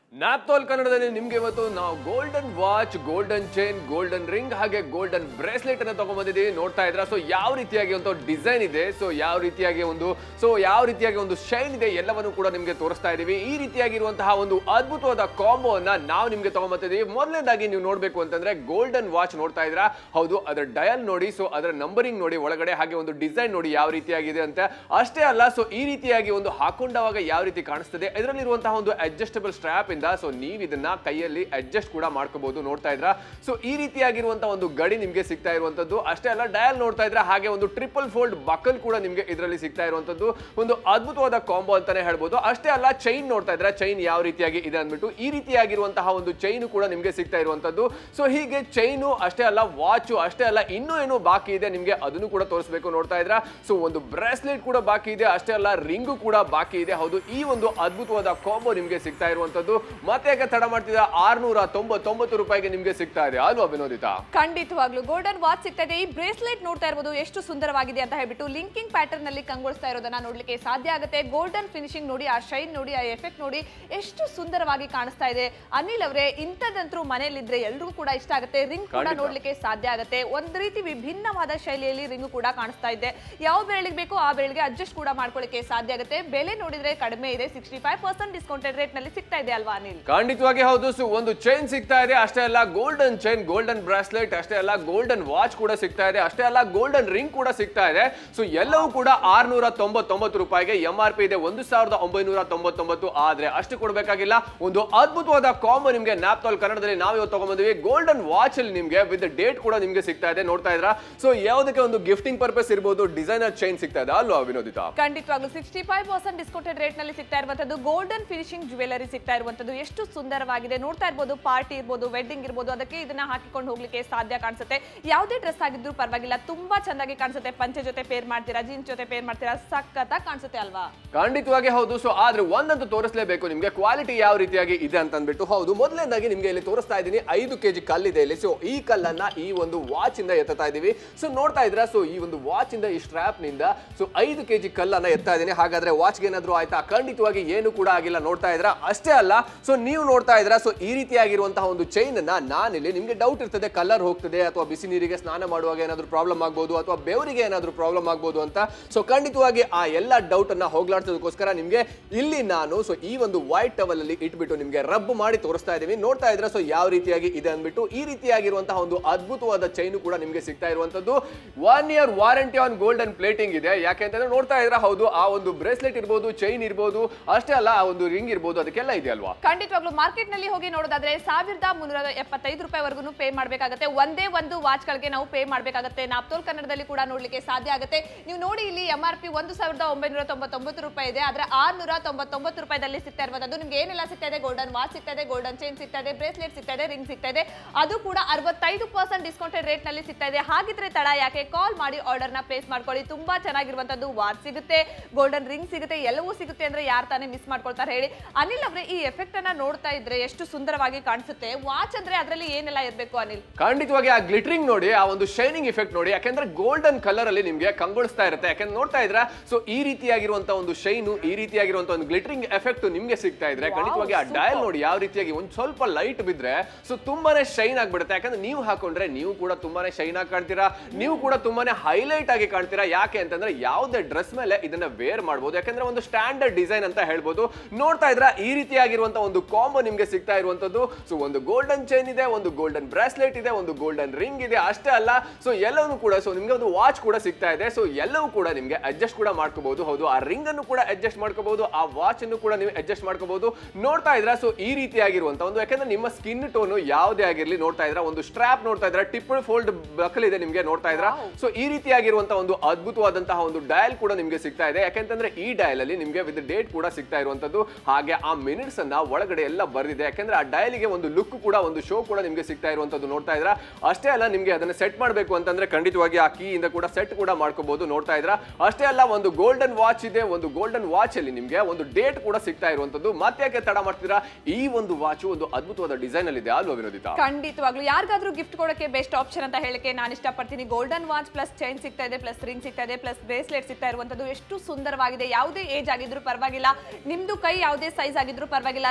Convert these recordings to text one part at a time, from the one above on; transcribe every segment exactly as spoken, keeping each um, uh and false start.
ನ್ಯಾಪ್ತೋಲ್ ಕನ್ನಡದಲ್ಲಿ ನಿಮ್ಗೆ ಇವತ್ತು ನಾವು golden watch, golden chain, golden ring ಹಾಗೆ ಗೋಲ್ಡನ್ ಬ್ರೇಸ್ಲೆಟ್ ಅನ್ನ ತಗೊಂಡ್ಬಂದಿದ್ದೀವಿ. ನೋಡ್ತಾ ಇದ್ರ ಸೊ ಯಾವ ರೀತಿಯಾಗಿ ಒಂದು ಡಿಸೈನ್ ಇದೆ, ಸೊ ಯಾವ ರೀತಿಯಾಗಿ ಒಂದು ಸೊ ಯಾವ ರೀತಿಯಾಗಿ ಒಂದು ಶೈನ್ ಇದೆ ಎಲ್ಲವನ್ನು ಕೂಡ ನಿಮ್ಗೆ ತೋರಿಸ್ತಾ ಇದೀವಿ. ಈ ರೀತಿಯಾಗಿರುವಂತಹ ಒಂದು ಅದ್ಭುತವಾದ ಕಾಂಬೋ ಅನ್ನ ನಾವು ನಿಮ್ಗೆ ತಗೊಂಡ್ಬಂದಿದ್ದೀವಿ. ಮೊದಲನೇದಾಗಿ ನೀವು ನೋಡ್ಬೇಕು ಅಂತಂದ್ರೆ ಗೋಲ್ಡನ್ ವಾಚ್ ನೋಡ್ತಾ ಇದ್ರ, ಹೌದು ಅದರ ಡಯಲ್ ನೋಡಿ, ಸೊ ಅದರ ನಂಬರಿಂಗ್ ನೋಡಿ ಒಳಗಡೆ, ಹಾಗೆ ಒಂದು ಡಿಸೈನ್ ನೋಡಿ ಯಾವ ರೀತಿಯಾಗಿದೆ ಅಂತ. ಅಷ್ಟೇ ಅಲ್ಲ, ಸೊ ಈ ರೀತಿಯಾಗಿ ಒಂದು ಹಾಕೊಂಡಾಗ ಯಾವ ರೀತಿ ಕಾಣಿಸ್ತದೆ, ಇದರಲ್ಲಿರುವಂತಹ ಒಂದು ಅಡ್ಜಸ್ಟಬಲ್ ಸ್ಟ್ರಾಪ್ ಇಂದ ಸೊ ನೀವು ಇದನ್ನ ಕೈಯಲ್ಲಿ ಅಡ್ಜಸ್ಟ್ ಕೂಡ ಮಾಡ್ಕೋಬಹುದು. ನೋಡ್ತಾ ಇದ್ರ ಸೊ ಈ ರೀತಿಯಾಗಿರುವಂತಹ ಒಂದು ಗಡಿ ನಿಮ್ಗೆ ಸಿಗ್ತಾ ಇರುವಂತದ್ದು. ಅಷ್ಟೇ ಅಲ್ಲ, ಡಯಲ್ ನೋಡ್ತಾ ಇದ್ರೆ, ಹಾಗೆ ಒಂದು ಟ್ರಿಪಲ್ ಫೋಲ್ಡ್ ಬಕಲ್ ಕೂಡ ನಿಮ್ಗೆ ಇದರಲ್ಲಿ ಸಿಗ್ತಾ ಇರುವಂತದ್ದು. ಒಂದು ಅದ್ಭುತವಾದ ಕಾಂಬೋ ಅಂತಾನೆ ಹೇಳ್ಬೋದು. ಅಷ್ಟೇ ಅಲ್ಲ, ಚೈನ್ ನೋಡ್ತಾ ಇದ್ರೆ ಚೈನ್ ಯಾವ ರೀತಿಯಾಗಿ ಇದೆ ಅಂದ್ಬಿಟ್ಟು ಈ ರೀತಿಯಾಗಿರುವಂತಹ ಒಂದು ಚೈನ್ ಕೂಡ ನಿಮ್ಗೆ ಸಿಗ್ತಾ ಇರುವಂತದ್ದು. ಸೊ ಹೀಗೆ ಚೈನು ಅಷ್ಟೇ ಅಲ್ಲ, ವಾಚು ಅಷ್ಟೇ ಅಲ್ಲ, ಇನ್ನೂ ಏನು ಬಾಕಿ ಇದೆ ನಿಮ್ಗೆ ಅದನ್ನು ಕೂಡ ತೋರಿಸಬೇಕು. ನೋಡ್ತಾ ಇದ್ರ ಸೊ ಒಂದು ಬ್ರೇಸ್ಲೆಟ್ ಕೂಡ ಬಾಕಿ ಇದೆ, ಅಷ್ಟೇ ಅಲ್ಲ ರಿಂಗು ಕೂಡ ಬಾಕಿ ಇದೆ. ಹೌದು, ಈ ಒಂದು ಅದ್ಭುತವಾದ ಕಾಂಬೋ ನಿಮ್ಗೆ ಸಿಗ್ತಾ ಇರುವಂತದ್ದು. ಮತ್ತೆ ಯಾಕೆ ತಡ ಮಾಡ್ತಿದ್ರೆ ಆರ್ನೂರ ತೊಂಬತ್ತೊಂಬತ್ತು ರೂಪಾಯಿಗೆ ನಿಮ್ಗೆ ಸಿಗ್ತಾ ಇದೆ ಅಲ್ವಾ ವಿನೋದಿತಾ? ಖಂಡಿತವಾಗ್ಲೂ ಗೋಲ್ಡನ್ ವಾಚ್ ಸಿಗ್ತಾ ಇದೆ. ಈ ಬ್ರೇಸ್ಲೆಟ್ ನೋಡ್ತಾ ಇರಬಹುದು ಎಷ್ಟು ಸುಂದರವಾಗಿದೆ ಅಂತ ಹೇಳ್ಬಿಟ್ಟು ಲಿಂಕಿಂಗ್ ಪ್ಯಾಟರ್ನ್ ನಲ್ಲಿ ಕಂಗೊಳಿಸ್ತಾ ಇರೋದನ್ನ ನೋಡ್ಲಿಕ್ಕೆ ಸಾಧ್ಯ ಆಗುತ್ತೆ. ಗೋಲ್ಡನ್ ಫಿನಿಶಿಂಗ್ ನೋಡಿ, ಆ ಶೈನ್ ನೋಡಿ, ಆ ಎಫೆಕ್ಟ್ ನೋಡಿ ಎಷ್ಟು ಸುಂದರವಾಗಿ ಕಾಣಿಸ್ತಾ ಇದೆ. ಅನಿಲ್ ಅವರೇ, ಇಂಥದಂತರೂ ಮನೆಯಲ್ಲಿದ್ರೆ ಎಲ್ರಿಗೂ ಕೂಡ ಇಷ್ಟ ಆಗುತ್ತೆ. ರಿಂಗ್ ಕೂಡ ನೋಡ್ಲಿಕ್ಕೆ ಸಾಧ್ಯ ಆಗುತ್ತೆ. ಒಂದ್ ರೀತಿ ವಿಭಿನ್ನವಾದ ಶೈಲಿಯಲ್ಲಿ ರಿಂಗ್ ಕೂಡ ಕಾಣಿಸ್ತಾ ಇದೆ. ಯಾವ ಬೆರಳಿಗೆ ಬೇಕೋ ಆ ಬೆರಳಿಗೆ ಅಡ್ಜಸ್ಟ್ ಕೂಡ ಮಾಡ್ಕೊಳ್ಳಿಕ್ಕೆ ಸಾಧ್ಯ ಆಗುತ್ತೆ. ಬೆಲೆ ನೋಡಿದ್ರೆ ಕಡಿಮೆ ಇದೆ, sixty five percent discounted rate ನಲ್ಲಿ ಸಿಗ್ತಾ ಇದೆ ಅಲ್ವಾ ಅನಿಲ್? ಖಂಡಿತವಾಗಿ ಹೌದು. ಸೊ ಒಂದು ಚೈನ್ ಸಿಗ್ತಾ ಇದೆ, ಅಷ್ಟೇ ಅಲ್ಲ ಗೋಲ್ಡನ್ ಚೈನ್, ಗೋಲ್ಡನ್ ಬ್ರಾಸ್ಲೆಟ್, ಅಷ್ಟೇ ಅಲ್ಲ ಗೋಲ್ಡನ್ ವಾಚ್ ಕೂಡ ಸಿಗ್ತಾ ಇದೆ, ಅಷ್ಟೇ ಅಲ್ಲ ಗೋಲ್ಡನ್ ರಿಂಗ್ ಕೂಡ ಸಿಗ್ತಾ ಇದೆ. ಸೊ ಎಲ್ಲವೂ ಕೂಡ ಆರ್ನೂರ ತೊಂಬತ್ತೊಂಬತ್ತು ರೂಪಾಯಿಗೆ. ಎಂ ಆರ್ ಪಿ ಇದೆ ಒಂದು ಸಾವಿರದ ಒಂಬೈನೂರ ತೊಂಬತ್ತೊಂಬತ್ತು. ಆದ್ರೆ ಅಷ್ಟು ಕೊಡಬೇಕಾಗಿಲ್ಲ, ಒಂದು ಅದ್ಭುತವಾದ ಕಾಂಬೋ ನಿಮ್ಗೆ ನ್ಯಾಪ್ತೋಲ್ ಕನ್ನಡದಲ್ಲಿ ನಾವು ಇವತ್ತು ತಗೊಂಡ್ಬಂದಿವಿ. ಗೋಲ್ಡನ್ ವಾಚ್ ಅಲ್ಲಿ ನಿಮ್ಗೆ ವಿತ್ ಡೇಟ್ ಕೂಡ ನಿಮ್ಗೆ ಸಿಗ್ತಾ ಇದೆ. ನೋಡ್ತಾ ಇದ್ರ ಸೊ ಯಾವುದಕ್ಕೆ ಒಂದು ಗಿಫ್ಟಿಂಗ್ ಪರ್ಪಸ್ ಇರಬಹುದು, ಡಿಸೈನರ್ ಚೈನ್ ಸಿಗ್ತಾ ಇದೆ ಅಲ್ವಾ ವಿನೋದಿತಾ? ಖಂಡಿತವಾಗ್ಲೂ sixty five percent discounted rate ನಲ್ಲಿ ಸಿಗ್ತಾ ಇರುವಂತದ್ದು. ಗೋಲ್ಡನ್ ಫಿನಿಶಿಂಗ್ ಜ್ಯುವೆಲರಿ ಸಿಗ್ತಾ ಇರುವಂತದ್ದು ಎಷ್ಟು ಸುಂದರವಾಗಿದೆ ನೋಡ್ತಾ ಇರ್ಬೋದು. ಪಾರ್ಟಿ ಇರ್ಬೋದು, ವೆಡ್ಡಿಂಗ್ ಇರ್ಬೋದು, ಅದಕ್ಕೆ ಇದನ್ನ ಹಾಕಿಕೊಂಡು ಹೋಗ್ಲಿಕ್ಕೆ ಸಾಧ್ಯ ಕಾಣಿಸುತ್ತೆ. ಯಾವುದೇ ಡ್ರೆಸ್ ಆಗಿದ್ರು ಪರವಾಗಿಲ್ಲ, ತುಂಬಾ ಚೆನ್ನಾಗಿ ಕಾಣಿಸುತ್ತೆ. ಪಂಚೆ ಜೊತೆ ಪೇರ್ ಮಾಡ್ತೀರಾ, ಜೀನ್ಸ್ ಜೊತೆ ಪೇರ್ ಮಾಡ್ತೀರಾ, ಸಖತ್ತಾಗಿ ಕಾಣಿಸುತ್ತೆ ಅಲ್ವಾ? ಖಂಡಿತವಾಗಿ ಹೌದು. ಸೊ ಆದ್ರೆ ಒಂದಂತೂ ತೋರಿಸಲೇಬೇಕು ನಿಮ್ಗೆ, ಕ್ವಾಲಿಟಿ ಯಾವ ರೀತಿಯಾಗಿ ಇದೆ ಅಂತ ಅಂದ್ಬಿಟ್ಟು. ಹೌದು, ಮೊದಲನೇದಾಗಿ ನಿಮ್ಗೆ ಇಲ್ಲಿ ತೋರಿಸ್ತಾ ಇದ್ದೀನಿ, ಐದು ಕೆಜಿ ಕಲ್ಲಿದೆ ಇಲ್ಲಿ. ಸೊ ಈ ಕಲ್ಲನ್ನ ಈ ಒಂದು ವಾಚ್ ಇಂದ ಎತ್ತಾ ಇದೀವಿ. ಸೊ ನೋಡ್ತಾ ಇದ್ರ ಸೊ ಈ ಒಂದು ವಾಚ್ ಇಂದ, ಈ ಸ್ಟ್ರಾಪ್ ನಿಂದ ಸೊ ಐದು ಕೆಜಿ ಕಲ್ಲನ್ನ ಎತ್ತಾ ಇದೀನಿ. ಹಾಗಾದ್ರೆ ವಾಚ್ಗೆ ಏನಾದ್ರು ಆಯ್ತಾ? ಖಂಡಿತವಾಗಿ ಏನು ಕೂಡ ಆಗಿಲ್ಲ. ನೋಡ್ತಾ ಇದ್ರ ಅಷ್ಟೇ ಅಲ್ಲ, ಸೊ ನೀವು ನೋಡ್ತಾ ಇದ್ರ ಸೊ ಈ ರೀತಿಯಾಗಿರುವಂತಹ ಒಂದು ಚೈನ್ ಅನ್ನ ನಾನಿಲ್ಲಿ, ನಿಮ್ಗೆ ಡೌಟ್ ಇರ್ತದೆ ಕಲರ್ ಹೋಗ್ತದೆ ಅಥವಾ ಬಿಸಿ ನೀರಿಗೆ ಸ್ನಾನ ಮಾಡುವಾಗ ಏನಾದ್ರು ಪ್ರಾಬ್ಲಮ್ ಆಗ್ಬೋದು ಅಥವಾ ಬೆವರಿಗೆ ಏನಾದ್ರು ಪ್ರಾಬ್ಲಮ್ ಆಗ್ಬೋದು ಅಂತ. ಸೊ ಖಂಡಿತವಾಗಿ ಆ ಎಲ್ಲ ಡೌಟ್ ಅನ್ನ ಹೋಗ್ಲಾಡ್ಸೋದಕ್ಕೋಸ್ಕರ ನಿಮ್ಗೆ ಇಲ್ಲಿ ನಾನು ಸೊ ಈ ಒಂದು ವೈಟ್ ಟವಲ್ ಅಲ್ಲಿ ಇಟ್ಬಿಟ್ಟು ನಿಮ್ಗೆ ರಬ್ ಮಾಡಿ ತೋರಿಸ್ತಾ ಇದೀವಿ. ನೋಡ್ತಾ ಇದ್ರೆ ಸೊ ಯಾವ ರೀತಿಯಾಗಿ ಇದೆ ಅಂದ್ಬಿಟ್ಟು. ಈ ರೀತಿಯಾಗಿರುವಂತಹ ಒಂದು ಅದ್ಭುತವಾದ ಚೈನ್ ಕೂಡ ನಿಮ್ಗೆ ಸಿಗ್ತಾ ಇರುವಂತದ್ದು. One year warranty on golden plating ಇದೆ. ಯಾಕೆಂತಂದ್ರೆ ನೋಡ್ತಾ ಇದ್ರೆ ಹೌದು, ಆ ಒಂದು ಬ್ರೇಸ್ಲೆಟ್ ಇರ್ಬೋದು, ಚೈನ್ ಇರ್ಬೋದು, ಅಷ್ಟೇ ಅಲ್ಲ ಆ ಒಂದು ರಿಂಗ್ ಇರ್ಬೋದು, ಅದಕ್ಕೆಲ್ಲ ಇದೆ ಅಲ್ವಾ? ಖಂಡಿತವಾಗ್ಲೂ ಮಾರ್ಕೆಟ್ ನಲ್ಲಿ ಹೋಗಿ ನೋಡೋದಾದ್ರೆ ಸಾವಿರದ ಮುನ್ನೂರ ಎಪ್ಪತ್ತೈದು ರೂಪಾಯಿವರೆಗೂ ಪೇ ಮಾಡಬೇಕಾಗುತ್ತೆ. ಒಂದೇ ಒಂದು ವಾಚ್ ಗಳಿಗೆ ನಾವು ಪೇ ಮಾಡಬೇಕಾಗುತ್ತೆ. ನ್ಯಾಪ್ತೋಲ್ ಕನ್ನಡದಲ್ಲಿ ಕೂಡ ನೋಡ್ಲಿಕ್ಕೆ ಸಾಧ್ಯ ಆಗುತ್ತೆ. ನೀವು ನೋಡಿ, ಇಲ್ಲಿ ಎಂ ಆರ್ ಪಿ ಒಂದು ಸಾವಿರದ ಒಂಬೈನೂರ ತೊಂಬತ್ತೊಂಬತ್ತು ರೂಪಾಯಿ ಇದೆ, ಆದ್ರೆ ಆರ್ನೂರ ತೊಂಬತ್ತೊಂಬತ್ತು ರೂಪಾಯಿದಲ್ಲಿ ಸಿಗ್ತಾ ಇರುವಂತದ್ದು. ನಿಮ್ಗೆ ಏನೆಲ್ಲ ಸಿಗ್ತಾ ಇದೆ, ಗೋಲ್ಡನ್ ವಾಚ್ ಸಿಗ್ತಾ ಇದೆ, ಗೋಲ್ಡನ್ ಚೈನ್ ಸಿಗ್ತಾ ಇದೆ, ಬ್ರೇಸ್ಲೆಟ್ ಸಿಗ್ತಾ ಇದೆ, ರಿಂಗ್ ಸಿಗ್ತಾ ಇದೆ, ಅದು ಕೂಡ ಅರವತ್ತೈದು ಪರ್ಸೆಂಟ್ ಡಿಸ್ಕೌಂಟೆಡ್ ರೇಟ್ ನಲ್ಲಿ ಸಿಗ್ತಾ ಇದೆ. ಹಾಗಿದ್ರೆ ತಡ ಯಾಕೆ, ಕಾಲ್ ಮಾಡಿ ಆರ್ಡರ್ ನ ಪ್ಲೇಸ್ ಮಾಡ್ಕೊಳ್ಳಿ. ತುಂಬಾ ಚೆನ್ನಾಗಿರುವಂತದ್ದು ವಾಚ್ ಸಿಗುತ್ತೆ, ಗೋಲ್ಡನ್ ರಿಂಗ್ ಸಿಗುತ್ತೆ, ಎಲ್ಲವೂ ಸಿಗುತ್ತೆ ಅಂದ್ರೆ ಯಾರು ತಾನೇ ಮಿಸ್ ಮಾಡ್ಕೊಳ್ತಾರೆ ಹೇಳಿ? ಅನಿಲ್ ಅವರೇ, ಈ ಎಫೆಕ್ಟ್ ಅನ್ನ ನೋಡ್ತಾ ಇದ್ರೆ ಎಷ್ಟು ಸುಂದರವಾಗಿ ಕಾಣಿಸುತ್ತೆ. ವಾಚ್ ಅಂದ್ರೆ ಅದರಲ್ಲಿ ಏನೆಲ್ಲ ಇರಬೇಕು ಅನಿಲ್? ಖಂಡಿತವಾಗಿ ಆ ಗ್ಲಿಟರಿಂಗ್ ನೋಡಿ, ಆ ಒಂದು ಶೈನಿಂಗ್ ಇಫೆಕ್ಟ್ ನೋಡಿ. ಯಾಕಂದ್ರೆ ಗೋಲ್ಡನ್ ಕಲರ್ ಅಲ್ಲಿ ನಿಮ್ಗೆ ಕಂಗೊಳಿಸ್ತಾ ಇರುತ್ತೆ. ಯಾಕಂದ್ರೆ ನೋಡ್ತಾ ಇದ್ರ ಸೊ ಈ ರೀತಿಯಾಗಿರುವಂತಹ ಒಂದು ಶೈನು, ಈ ರೀತಿಯಾಗಿರುವಂತಹ ಒಂದು ಗ್ಲಿಟರಿಂಗ್ ಎಫೆಕ್ಟ್ ನಿಮ್ಗೆ ಸಿಗ್ತಾ ಇದ್ರೆ ಖಂಡಿತವಾಗಿ ಆ ಡಯಲ್ ನೋಡಿ ಯಾವ ರೀತಿಯಾಗಿ ಒಂದ್ ಸ್ವಲ್ಪ ಲೈಟ್ ಬಿದ್ರೆ ಸೊ ತುಂಬಾನೇ ಶೈನ್ ಆಗ್ಬಿಡುತ್ತೆ. ಯಾಕಂದ್ರೆ ನೀವು ಹಾಕೊಂಡ್ರೆ ನೀವು ಕೂಡ ತುಂಬಾನೇ ಶೈನ್ ಆಗಿ ಕಾಣ್ತೀರಾ, ನೀವು ಕೂಡ ತುಂಬಾನೇ ಹೈಲೈಟ್ ಆಗಿ ಕಾಣ್ತೀರಾ. ಯಾಕೆ ಅಂತಂದ್ರೆ ಯಾವುದೇ ಡ್ರೆಸ್ ಮೇಲೆ ಇದನ್ನ ವೇರ್ ಮಾಡಬಹುದು. ಯಾಕಂದ್ರೆ ಒಂದು ಸ್ಟ್ಯಾಂಡರ್ಡ್ ಡಿಸೈನ್ ಅಂತ ಹೇಳ್ಬೋದು. ನೋಡ್ತಾ ಇದ್ರ ಈ ರೀತಿಯಾಗಿರುವಂತಹ ಒಂದು ಕಾಂಬೋ ನಿಮ್ಗೆ ಸಿಗ್ತಾ ಇರುವಂತದ್ದು. ಸೊ ಒಂದು ಗೋಲ್ಡನ್ ಚೈನ್ ಇದೆ, ಒಂದು ಗೋಲ್ಡನ್ ಬ್ರಾಸ್ಲೆಟ್ ಇದೆ, ಒಂದು ಗೋಲ್ಡನ್ ರಿಂಗ್ ಇದೆ, ಅಷ್ಟೇ ಅಲ್ಲ ಸೊ ಎಲ್ಲವೂ ಕೂಡ ಸೊ ನಿಮ್ಗೆ ಒಂದು ವಾಚ್ ಕೂಡ ಸಿಗ್ತಾ ಇದೆ. ಸೊ ಎಲ್ಲವೂ ಕೂಡ ನಿಮ್ಗೆ ಅಡ್ಜಸ್ಟ್ ಕೂಡ ಮಾಡ್ಕೋಬಹುದು. ಹೌದು, ಆ ರಿಂಗ್ ಅನ್ನು ಕೂಡ ಅಡ್ಜಸ್ಟ್ ಮಾಡ್ಕೋಬಹುದು, ಆ ವಾಚ್ ಅನ್ನು ಕೂಡ ನೀವು ಅಡ್ಜಸ್ಟ್ ಮಾಡ್ಕೋಬಹುದು. ನೋಡ್ತಾ ಇದ್ರ ಸೊ ಈ ರೀತಿಯಾಗಿರುವಂತಹ ಒಂದು, ಯಾಕಂದ್ರೆ ನಿಮ್ಮ ಸ್ಕಿನ್ ಟೋನ್ ಯಾವುದೇ ಆಗಿರ್ಲಿ, ನೋಡ್ತಾ ಇದ್ರ ಒಂದು ಸ್ಟ್ರಾಪ್ ನೋಡ್ತಾ ಇದ್ರ ಟಿಪ್ಪಲ್ ಫೋಲ್ಡ್ ಬಕಲ್ ಇದೆ ನಿಮ್ಗೆ. ನೋಡ್ತಾ ಇದ್ರ ಸೊ ಈ ರೀತಿಯಾಗಿರುವಂತಹ ಒಂದು ಅದ್ಭುತವಾದಂತಹ ಒಂದು ಡಯಲ್ ಕೂಡ ನಿಮ್ಗೆ ಸಿಗ್ತಾ ಇದೆ. ಯಾಕಂತಂದ್ರೆ ಈ ಡಯಲ್ ಅಲ್ಲಿ ನಿಮ್ಗೆ ವಿತ್ ಡೇಟ್ ಕೂಡ ಸಿಗ್ತಾ ಇರುವಂತದ್ದು. ಹಾಗೆ ಆ ಮಿನಿಟ್ಸ್ ಅನ್ನ ಒಳಗಡೆ ಎಲ್ಲ ಬರ್ದಿದೆ. ಯಾಕಂದ್ರೆ ಆ ಡಯಲ್ಗೆ ಒಂದು ಲುಕ್ ಕೂಡ, ಒಂದು ಶೋ ಕೂಡ ನಿಮ್ಗೆ ಸಿಗ್ತಾ ಇರುವಂತದ್ದು. ನೋಡ್ತಾ ಇದ್ರ ಅಷ್ಟೇ ಅಲ್ಲ, ನಿಮ್ಗೆ ಅದನ್ನ ಸೆಟ್ ಮಾಡಬೇಕು ಅಂತಂದ್ರೆ ಖಂಡಿತವಾಗಿ ಆ ಕೀ ಇಂದ ಕೂಡ ಸೆಟ್ ಕೂಡ ಮಾಡ್ಕೋಬಹುದು. ನೋಡ್ತಾ ಇದ್ರ ಅಷ್ಟೇ ಅಲ್ಲ, ಒಂದು ಗೋಲ್ಡನ್ ವಾಚ್ ಇದೆ, ಒಂದು ಗೋಲ್ಡನ್ ವಾಚ್ ಅಲ್ಲಿ ನಿಮ್ಗೆ ಒಂದು ಡೇಟ್ ಕೂಡ ಸಿಗ್ತಾ ಇರುವಂತದ್ದು. ಮತ್ತೆ ಯಾಕೆ ತಡ ಮಾಡ್ತೀರಾ, ಈ ಒಂದು ವಾಚ್ ಒಂದು ಅದ್ಭುತವಾದ ಡಿಸೈನ್ ಅಲ್ಲಿ ಇದೆ ಅಲ್ವಾ ವಿನೋದಿತಾ? ಖಂಡಿತವಾಗ್ಲೂ ಯಾರಿಗಾದ್ರೂ ಗಿಫ್ಟ್ ಕೊಡೋಕೆ ಬೆಸ್ಟ್ ಆಪ್ಷನ್ ಅಂತ ಹೇಳಕ್ಕೆ ನಾನು ಇಷ್ಟಪಡ್ತೀನಿ. ಗೋಲ್ಡನ್ ವಾಚ್ ಪ್ಲಸ್ ಚೈನ್ ಸಿಗ್ತಾ ಇದೆ, ಪ್ಲಸ್ ರಿಂಗ್ ಸಿಗ್ತಾ ಇದೆ, ಪ್ಲಸ್ ಬ್ರೇಸ್ಲೆಟ್ ಸಿಗ್ತಾ ಇರುವಂತದ್ದು ಎಷ್ಟು ಸುಂದರವಾಗಿದೆ. ಯಾವುದೇ ಏಜ್ ಆಗಿದ್ರು ಪರವಾಗಿಲ್ಲ, ನಿಮ್ದು ಕೈ ಯಾವುದೇ ಸೈಜ್ ಆಗಿದ್ರು ಪರವಾಗಿಲ್ಲ,